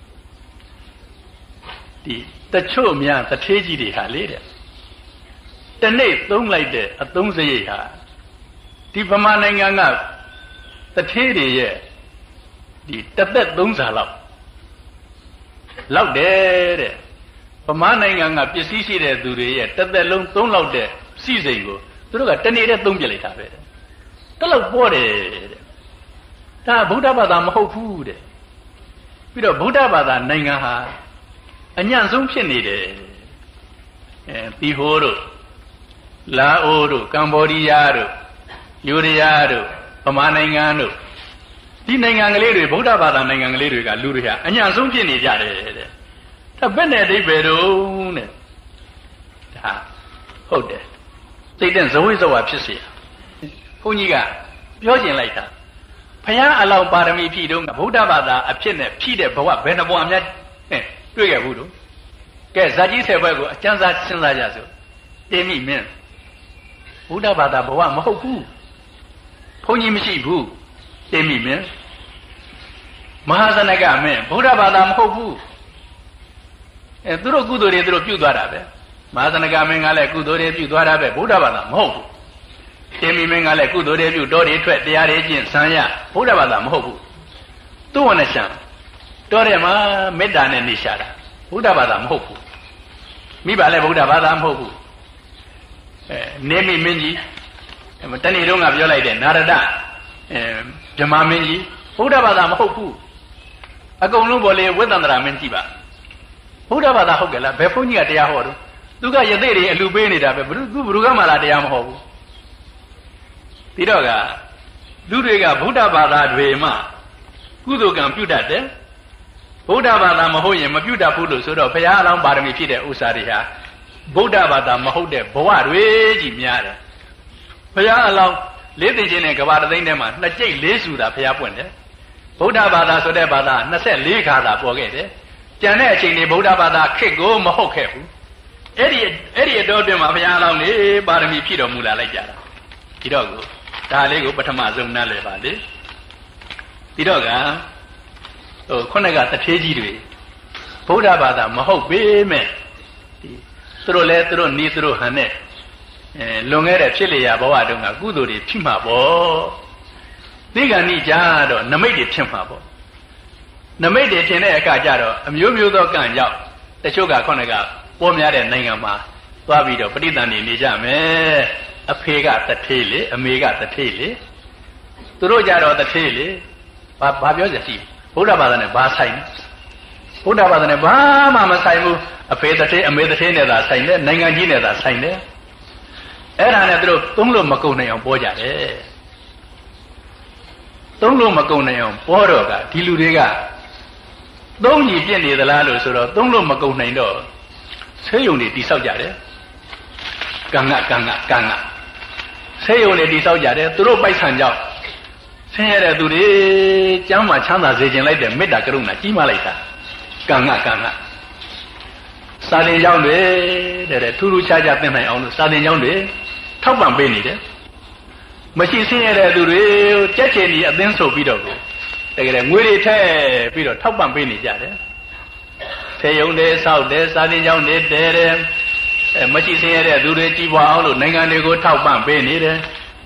A: ဒီတချို့များတထေးကြီးတွေဟာလေတဲ့တနေ့သုံးလိုက်တဲ့အသုံးစရိတ်ဟာဒီဗမာနိုင်ငံကတထေးတွေရဲ့ဒီတသက်သုံးစာလောက်လောက်တယ်တဲ့ဗမာနိုင်ငံကပစ္စည်းရှိတဲ့သူတွေရဲ့တသက်လုံးသုံးလောက်တဲ့စီစိန်ကိုသူတို့ကတနေ့တည်းသုံးပြလိုက်တာပဲတဲ့တလောက်ပေါ်တယ်တဲ့ဒါဗုဒ္ဓဘာသာမဟုတ်ဘူးတဲ့ပြီးတော့ဗုဒ္ဓဘာသာနိုင်ငံဟာအညံ့ဆုံးဖြစ်နေတယ်အဲပီဟိုတို့လာအိုတို့ကမ္ဘောဒီးယားတို့ယူရီးယားတို့ဗမာနိုင်ငံတို့ဒီနိုင်ငံကလေးတွေဗုဒ္ဓဘာသာနိုင်ငံကလေးတွေကလူတွေဟာအညံ့ဆုံးဖြစ်နေကြတယ်တဲ့ဒါဘယ်နဲ့အိဗယ်တော့တဲ့ဒါဟုတ်တယ်စိတ်တဲ့ဇဝိဇဝါဖြစ်เสียဘုန်းကြီးကပြောကျင်လိုက်တာဘုရားအလောင်းပါရမီဖြည့်တော့ဗုဒ္ဓဘာသာအဖြစ်နဲ့ဖြည့်တဲ့ဘဝဘယ်နှဘဝများတွေ့ခဲ့ဘူးတို့ကဲဇာကြီးဆယ်ဘွဲ့ကိုအကျဉ်းစားစဉ်းစားကြစို့တင်မိမင်းဗုဒ္ဓဘာသာဘဝမဟုတ်ဘူးဘုန်းကြီးမရှိဘူးတင်မိမင်းမဟာစနကမင်းဗုဒ္ဓဘာသာမဟုတ်ဘူးအဲသူတို့ကုသိုလ်တွေသူတို့ပြုသွားတာပဲမဟာစနကမင်းကလည်းကုသိုလ်တွေပြုသွားတာပဲဗုဒ္ဓဘာသာမဟုတ်ဘူးတင်မိမင်းကလည်းကုသိုလ်တွေပြုတော်တွေထွက်တရားတွေကျင့်ဆံရဗုဒ္ဓဘာသာမဟုတ်ဘူးသူ့ဝဏ္ဏရှံတော်တယ်မှာမေတ္တာနဲ့နေရှာတာဗုဒ္ဓဘာသာမဟုတ်ဘူးမိဘလည်းဗုဒ္ဓဘာသာမဟုတ်ဘူးအဲနေမိမင်းကြီးတနေ့တုန်းကပြောလိုက်တဲ့နာရဒအဲဗြဟ္မာမင်းကြီးဗုဒ္ဓဘာသာမဟုတ်ဘူးအကုန်လုံးပေါ်လေဝိသန္တရာမင်းကြည့်ပါဗုဒ္ဓဘာသာဟုတ်ကြလားဘယ်ဘုန်းကြီးကတရားဟောတော့သူကယသိတွေအလူပေးနေတာပဲဘုသူဘုရုကမှလာတရားမဟုတ်ဘူးဒီတော့ကလူတွေကဗုဒ္ဓဘာသာတွေမှကုသိုလ်ကံပြုတတ်တယ်ဗုဒ္ဓဘာသာမဟုတ်ရင်မပြုတတ်ဘူးလို့ဆိုတော့ဘုရားအလောင်းပါရမီဖြစ်တဲ့ဥစ္စာတွေဟာဗုဒ္ဓဘာသာမဟုတ်တဲ့ဘဝတွေကြီးများတယ်ဘုရားအလောင်းလေးသိချင်းနဲ့ကဘာတသိန်းထဲမှာနှစ်ကြိတ်လေးစုတာဘုရားပွင့်တယ်ဗုဒ္ဓဘာသာဆိုတဲ့ဘာသာနှစ်ဆက်လေးခါသာပေါ်ခဲ့တယ်ကျန်တဲ့အချိန်တွေဗုဒ္ဓဘာသာခေတ်ကိုမဟုတ်ခဲ့ဘူးအဲ့ဒီအဲ့ဒီအတော်တွင်မှာဘုရားအလောင်းနေပါရမီဖြစ်တော်မူလာလိုက်ကြတာဒီတော့ကိုဒါလေးကိုပထမဆုံးနားလည်ပါလေဒီတော့ကဟိုခုနကတထေးကြီးတွေဗုဒ္ဓဘာသာမဟုတ်ပေမဲ့ဒီသူတို့လဲသူတို့နီးသူတို့ဟန်နဲ့အဲလွန်ခဲ့တဲ့ဖြစ်လျာဘဝတုန်းကကုသိုလ်တွေဖြစ်မှာပေါ့ဒီကနေ့ကြတော့နမိတ်တွေဖြစ်မှာပေါ့နမိတ်တွေထင်တဲ့အခါကျတော့အမျိုးမျိုးသောကံကြောင့်တချို့ကခုနကပေါ်များတဲ့နိုင်ငံမှာသွားပြီးတော့ပဋိသန္ဓေနေကြမယ်အဖေကတထေးလေအမေကတထေးလေသူတို့ကြတော့တထေးလေဘာဘာပြောကြရှိဗုဒ္ဓဘာသာနဲ့ဘာဆိုင်ဗုဒ္ဓဘာသာနဲ့ဘာမှမဆိုင်ဘူးအဖေတထေးအမေတထေးနဲ့သာဆိုင်တယ်နိုင်ငံကြီးနဲ့သာဆိုင်တယ်အဲ့ဒါနဲ့သူတို့သုံးလို့မကုန်နိုင်အောင်ပေါ်ကြတယ်သုံးလို့မကုန်နိုင်အောင်ပေါ်တော့ကဒီလူတွေကသုံးကြီးပြည့်နေသလားလို့ဆိုတော့သုံးလို့မကုန်နိုင်တော့ဆေးရုံတွေတိဆောက်ကြတယ်ကံကကံကကံကဆေးရုံတွေတိဆောက်ကြတယ်သူတို့ပိုက်ဆံကြောင့်ဆင်းရဲတဲ့သူတွေကျမ်းမှာချမ်းသာစေခြင်းလိုက်တဲ့မေတ္တာကရုဏာကြီးမားလိုက်တာကံကကံကစာသင်ကျောင်းတွေတဲ့ထူးထူးခြားခြားသင်နိုင်အောင်လို့စာသင်ကျောင်းတွေထောက်ပံ့ပေးနေတယ်မရှိဆင်းရဲတဲ့သူတွေကြက်ချင်ဒီအသင်းဆိုပြီးတော့ကိုတကယ်ငွေတွေထည့်ပြီးတော့ထောက်ပံ့ပေးနေကြတယ်ဆေးရုံတွေဆောက်တယ်စာသင်ကျောင်းတွေတဲတယ်အဲမရှိဆင်းရဲတဲ့သူတွေကြီးပွားအောင်လို့နိုင်ငံတွေကိုထောက်ပံ့ပေးနေတယ်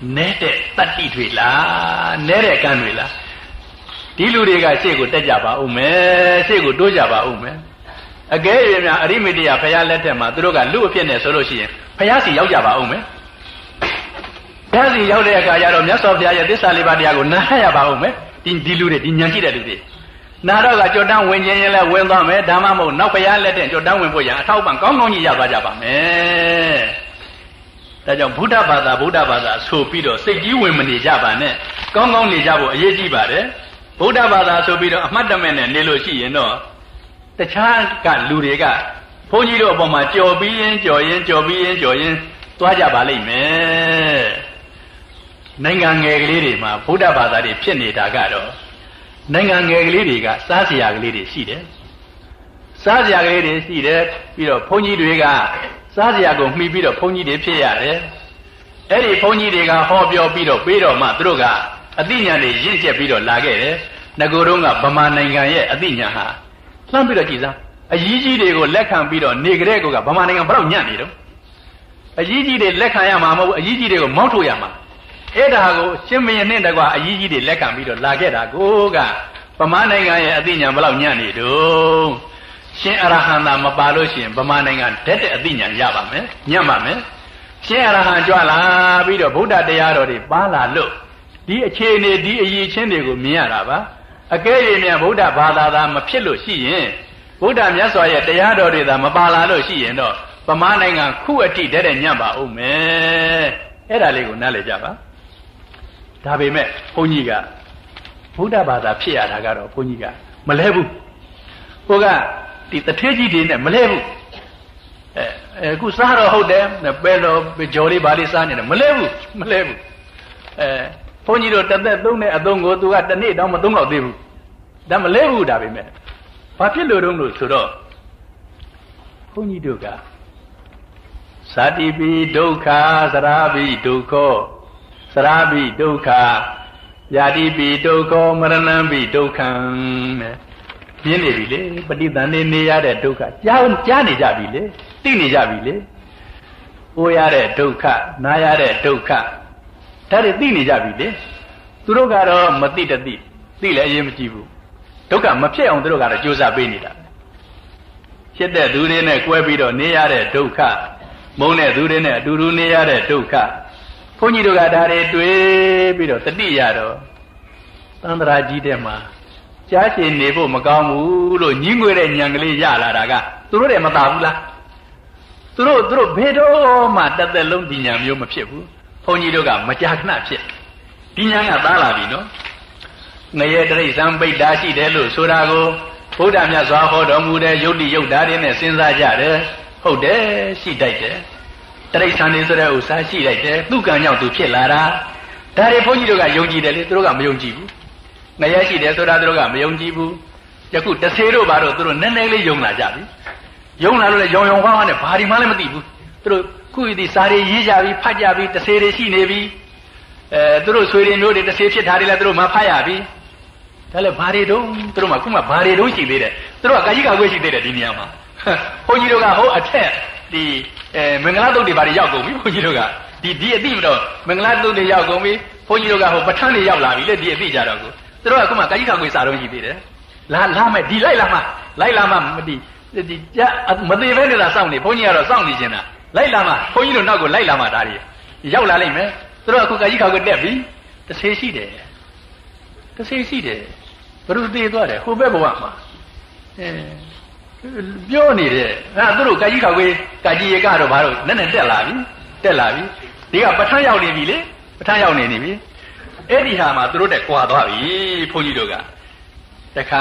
A: နဲတဲ့တတ္တိတွေလားနဲတဲ့ကံတွေလားဒီလူတွေကရှေ့ကိုတက်ကြပါဦးမယ်ရှေ့ကိုတိုးကြပါဦးမယ်အကဲ၍များအရိမတိယဘုရားလက်ထက်မှာသူတို့ကလူအဖြစ်နဲ့ဆိုလို့ရှိရင်ဘုရားစီရောက်ကြပါဦးမယ်ဘုရားစီရောက်တဲ့အခါကျတော့မြတ်စွာဘုရားရဲ့သစ္စာလေးပါးတရားကိုနားရပါဦးမယ်ဒီဒီလူတွေဒီဉာဏ်ရှိတဲ့လူတွေနာတော့ကကြွတန်းဝင်ခြင်းရင်လည်းဝင်သွားမယ်ဒါမှမဟုတ်နောက်ဘုရားလက်ထက်ကြွတန်းဝင်ဖို့ရအထောက်ပံ့ကောင်းကောင်းကြီးရသွားကြပါမယ်ဒါကြောင့်ဗုဒ္ဓဘာသာဗုဒ္ဓဘာသာဆိုပြီးတော့စိတ်ကြီးဝင်မနေကြပါနဲ့ကောင်းကောင်းနေကြဖို့အရေးကြီးပါတယ်ဗုဒ္ဓဘာသာဆိုပြီးတော့အမှတ်တမဲ့နဲ့နေလို့ရှိရင်တော့တခြားကလူတွေကဘုန်းကြီးတို့အပေါ်မှာကြော်ပြီးရင်ကြော်ရင်ကြော်ပြီးရင်ကြော်ရင်သွားကြပါလိမ့်မယ်နိုင်ငံငယ်ကလေးတွေမှာဗုဒ္ဓဘာသာတွေဖြစ်နေတာကတော့နိုင်ငံငယ်ကလေးတွေကစားစရာကလေးတွေရှိတယ်စားစရာကလေးတွေရှိတယ်ပြီးတော့ဘုန်းကြီးတွေကစားစရာကိုမှီပြီးတော့ဘုန်းကြီးတွေဖြစ်ရတယ်အဲ့ဒီဘုန်းကြီးတွေကဟောပြောပြီးတော့ပြီးတော့မှသူတို့ကအသိဉာဏ်တွေရင့်ကျက်ပြီးတော့လာခဲ့တယ်ငကိုယ်တုန်းကဗမာနိုင်ငံရဲ့အသိဉာဏ်ဟာလှမ်းပြီးတော့ကြည်စားအကြီးကြီးတွေကိုလက်ခံပြီးတော့နေကြတဲ့ကောကဗမာနိုင်ငံဘယ်တော့ညံ့နေတော့အကြီးကြီးတွေလက်ခံရမှာမဟုတ်အကြီးကြီးတွေကိုမောက်ထုတ်ရမှာအဲ့ဒါကိုရှင်းမရင်နဲ့တကွာအကြီးကြီးတွေလက်ခံပြီးတော့လာခဲ့တာကိုကဗမာနိုင်ငံရဲ့အသိဉာဏ်ဘယ်လောက်ညံ့နေတော့ရှင်အရဟံသာမပါလို့ရှိရင်ဗမာနိုင်ငံဓာတ်တဲ့အသိဉာဏ်ရပါမယ်ညံ့ပါမယ်ရှင်အရဟံကြွလာပြီးတော့ဗုဒ္ဓတရားတော်တွေပါလာလို့ဒီအခြေအနေဒီအရေးချင်းတွေကိုမြင်ရတာပါအကဲ၍မြန်ဗုဒ္ဓဘာသာသာမဖြစ်လို့ရှိရင်ဗုဒ္ဓမြတ်စွာရဲ့တရားတော်တွေသာမပါလာလို့ရှိရင်တော့ဗမာနိုင်ငံခုအထိတည်းတည်းညံ့ပါဦးမယ်အဲ့ဒါလေးကိုနားလည်ကြပါဒါပေမဲ့ဘုန်းကြီးကဗုဒ္ဓဘာသာဖြစ်ရတာကတော့ဘုန်းကြီးကမလဲဘူးဟိုကဒီတထေးကြီးတွေနဲ့မလဲဘူးအဲအခုစားတော့ဟုတ်တယ်ပဲလို့ကြော်လေးပါလေးစားနေတယ်မလဲဘူးမလဲဘူးအဲဘုန်းကြီးတို့တစ်သက်သုံးတဲ့အသုံးကိုသူကတစ်နေ့တောင်မသုံးတော့သေးဘူးဒါမလဲဘူးဒါပေမဲ့ဘာဖြစ်လို့တုံးလို့ဆိုတော့ဘုန်းကြီးတို့ကဇာတိပိဒုက္ခသရာပိဒုက္ခသရာပိဒုက္ခယာတိပိဒုက္ခမရဏံပိဒုက္ခံတဲ့ပြင်းနေပြီလေပဋိသန္ဓေနေရတဲ့ဒုက္ခကြားကြားနေကြပြီလေသိနေကြပြီလေအိုးရတဲ့ဒုက္ခနားရတဲ့ဒုက္ခဒါတွေသိနေကြပြီလေသူတို့ကတော့မသိတသိသိလည်းအရင်မကြည့်ဘူးဒုက္ခမဖြစ်အောင်သူတို့ကတော့ကြိုးစားပေးနေတာဖြစ်တဲ့သူတွေနဲ့ကွဲပြီးတော့နေရတဲ့ဒုက္ခမုန်းတဲ့သူတွေနဲ့အတူတူနေရတဲ့ဒုက္ခဘုန်းကြီးတို့ကဒါတွေတွေးပြီးတော့တတိရတော့သန္တရာကြီးတဲ့မှာကြားချင်နေဖို့မကောင်းဘူးလို့ညှင်းငွေတဲ့ညံကလေးရလာတာကသူတို့တယ်မသာဘူးလားသူတို့သူတို့ဘယ်တော့မှတစ်သက်လုံးဒီညံမျိုးမဖြစ်ဘူးဘုန်းကြီးတို့ကမကြာခဏဖြစ်ဒီညံကသားလာပြီနော်ငရဲတရိစ္ဆာန်ပိဋ္ဌာရှိတယ်လို့ဆိုတာကိုဘုရားမြတ်စွာဟောတော်မူတဲ့ယုတ်တိယုတ်ဓာတ်တွေနဲ့စဉ်းစားကြတယ်ဟုတ်တယ်ရှိတတ်တယ်တရိစ္ဆာန်တွေဆိုတဲ့ဥစ္စာရှိတတ်တယ်သူကံကြောင့်သူဖြစ်လာတာဒါတွေဘုန်းကြီးတို့ကယုံကြည်တယ်လေသူတို့ကမယုံကြည်ဘူးငရဲရှိတယ်ဆိုတာသူတို့ကမယုံကြည်ဘူးယခုတဆေတို့ဘာလို့သူတို့နည်းနည်းလေးယုံလာကြပြီယုံလာလို့လေယုံယုံဟောင်းဟောင်းနဲ့ဘာဒီမှလည်းမသိဘူးသူတို့ခုဒီစာတွေရေးကြပြီဖတ်ကြပြီတဆေတွေရှိနေပြီအဲသူတို့ဆွေတွေမျိုးတွေတဆေဖြစ်တာတွေလည်းသူတို့မှဖတ်ရပြီဒါလည်းဘာတွေတုံးသူတို့မှခုမှဘာတွေတုံးရှိသေးတယ်သူတို့ကကာကြီးကာကွယ်ရှိသေးတယ်ဒီနေရာမှာဘုန်းကြီးတို့ကဟိုအထက်ဒီအဲမင်္ဂလာတုတ်တွေဘာတွေရောက်ကုန်ပြီဘုန်းကြီးတို့ကဒီဒီအသိမတော့မင်္ဂလာတုတ်တွေရောက်ကုန်ပြီဘုန်းကြီးတို့ကဟိုပဋ္ဌာန်းတွေရောက်လာပြီလေဒီအသိကြတော့ကိုသူတို့ကခုမှကာကြီးကာကွယ်စာတော့ရှိသေးတယ်လာလာမယ်ဒီလိုက်လာမှလိုက်လာမှမဒီဒီကြမသေးပဲနေတာစောင့်နေဘုန်းကြီးကတော့စောင့်နေခြင်းတာလိုက်လာမှဘုန်းကြီးတို့နောက်ကိုလိုက်လာမှဒါတွေရောက်လာလိမ့်မယ်သူတို့ကခုကာကြီးကာကွယ်တက်ပြီတဆေးရှိတယ်တဆေးရှိတယ်ဘယ်လိုသေးသွားတယ်ဟိုဘက်ဘဝမှာအဲပြောနေတယ်အဲသူတို့ကာကြီးကာကွယ်ကာကြီးရကတော့ဘာလို့နည်းနည်းတက်လာပြီတက်လာပြီဒီကပဋ္ဌာန်းရောက်နေပြီလေပဋ္ဌာန်းရောက်နေနေပြီအဲ့ဒီဟာမှာသူတို့တက်ကွာသွားပြီဘုန်းကြီးတို့ကတခါ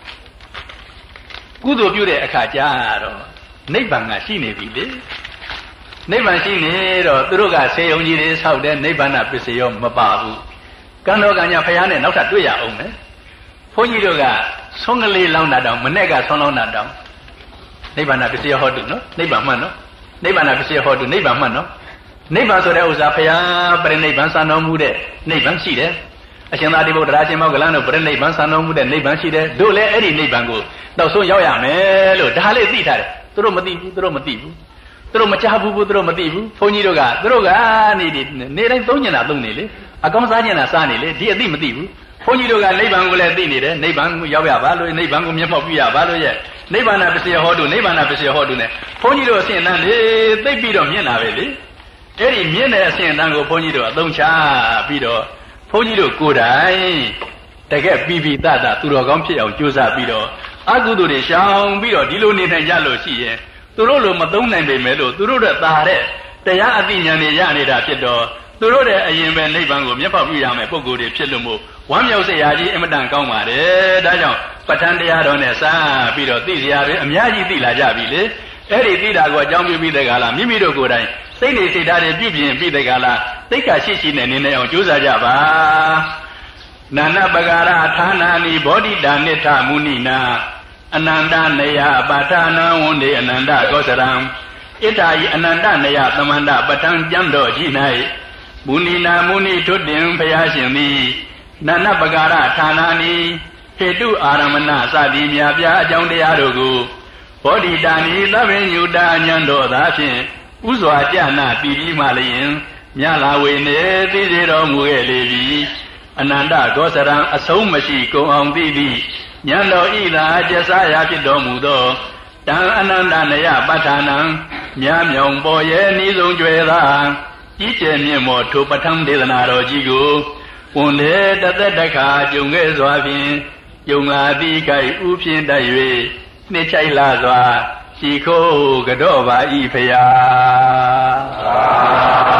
A: ကုသိုလ်ပြုတဲ့အခါကျတော့နိဗ္ဗာန်ကရှိနေပြီလေနိဗ္ဗာန်ရှိနေတော့သူတို့ကဆေယုံကြီးတွေဆောက်တဲ့နိဗ္ဗာန်ပစ္စည်းရောမပါဘူးကံတော်ကံညာဖယားနဲ့နောက်ထပ်တွေ့ရအောင်မယ်ဘုန်းကြီးတို့ကဆုံးကလေးလောင်းတာတောင်မနဲ့ကဆုံးလောင်းတာတောင်နိဗ္ဗာန်ပစ္စည်းဟောတုနော်နိဗ္ဗာန်မှန်နော်နိဗ္ဗာန်ပစ္စည်းဟောတုနိဗ္ဗာန်မှန်နော်နိဗ္ဗာန်ဆိုတဲ့ဥစ္စာဖယားပြိနိဗ္ဗာန်စံတော်မူတဲ့နိဗ္ဗာန်ရှိတယ်အရှင်သာတိဘုဒ္ဓရာရှင်မောကလန်တို့ပြိနိဗ္ဗာန်စံတော်မူတဲ့နိဗ္ဗာန်ရှိတယ်တို့လည်းအဲ့ဒီနိဗ္ဗာန်ကိုတောက်ဆုံးရောက်ရမယ်လို့ဒါလေးသိထားတယ်သူတို့မသိဘူးသူတို့မသိဘူးဘသူတို့မချဘူးဘူးသူတို့မသိဘူးဘုန်းကြီးတို့ကသူတို့ကနေနေတိုင်းသုံးညနာသုံးနေလေအကောင်းစားညနာစားနေလေဒီအသိမသိဘူးဘုန်းကြီးတို့ကနိဗ္ဗာန်ကိုလည်းသိနေတယ်နိဗ္ဗာန်ကိုရောက်ရပါလို့နိဗ္ဗာန်ကိုမျက်မှောက်ပြုရပါလို့ရဲ့နိဗ္ဗာန်ပစ္စယဟောတုနိဗ္ဗာန်ပစ္စယဟောတု ਨੇ ဘုန်းကြီးတို့အစဉ်တန်းလေသိပြီးတော့မြင်လာပဲလေအဲ့ဒီမြင်တဲ့အစဉ်တန်းကိုဘုန်းကြီးတို့အသုံးချပြီးတော့ဘုန်းကြီးတို့ကိုယ်တိုင်တကယ်ပြီးပြီးတတ်တာသူတော်ကောင်းဖြစ်အောင်ကြိုးစားပြီးတော့အကုသိုလ်တွေရှောင်ပြီးတော့ဒီလိုနေနိုင်ကြလို့ရှိရင်သူတို့လိုမသုံးနိုင်ပေမဲ့လို့သူတို့တဲ့သာတဲ့တရားအသိဉာဏ်တွေရနေတာဖြစ်တော့သူတို့တဲ့အရင်ပဲနိဗ္ဗာန်ကိုမျက်ပေါက်ပြုရမယ်ပုဂ္ဂိုလ်တွေဖြစ်လို့မို့ဝမ်းမြောက်စရာကြီးအင်မတန်ကောင်းပါတယ်ဒါကြောင့်ပဋ္ဌာန်းတရားတော်နဲ့စပြီးတော့သိစရာတွေအများကြီးသိလာကြပြီလေအဲ့ဒီသိတာကိုအကြောင်းပြုပြီးတဲ့ကာလမိမိတို့ကိုယ်တိုင်စိတ်နေစိတ်ဓာတ်တွေပြုပြင်ပြီးတဲ့ကာလသိက္ခာရှိရှိနဲ့နေနေအောင်ကြိုးစားကြပါနာနပကာရဌာနာနိဘောဓိတာနိထမုနိနာအနန္တနယပါဌာနံဝန္ဒေအနန္တကောသရံဣထာယအနန္တနယသမန္တပဋ္ဌာန်းကျမ်းတော်ရှိ၌မုနိနာမုနိထွတ်တင်ဘုရားရှင်သည်နာနပကာရဌာနာနိဟေတုအာရမဏစသည်များပြားအကြောင်းတရားတို့ကိုဘောဓိတာနိသဗ္ဗညုတာဉာဏ်တော်သာဖြင့်ဥစွာကြနာတည်ပြီးမှလျင်မြလာဝေနေသိစေတော်မူခဲ့လေပြီအနန္တကောသရံအဆုံးမရှိကုန်အောင်သိသည်ဉာဏ်တော်ဤသာကျဆာရာဖြစ်တော်မူသောတံအနန္တနယပဋ္ဌာနံမြားမြောင်ပေါ်ရဲ့ဤဆုံးကျွယ်သာကြီးကျယ်မြင့်မော်ထိုပဋ္ဌာန်းဒေသနာတော်ကြီးကိုဝန်လေတသက်တခါကြုံခဲ့စွာဖြင့်ယုံလာသည်ကိုက်ဥဖြင့်တိုက်၍နှစ်ချိုက်လာစွာရှိခိုးကြော့ပါဤဖရာ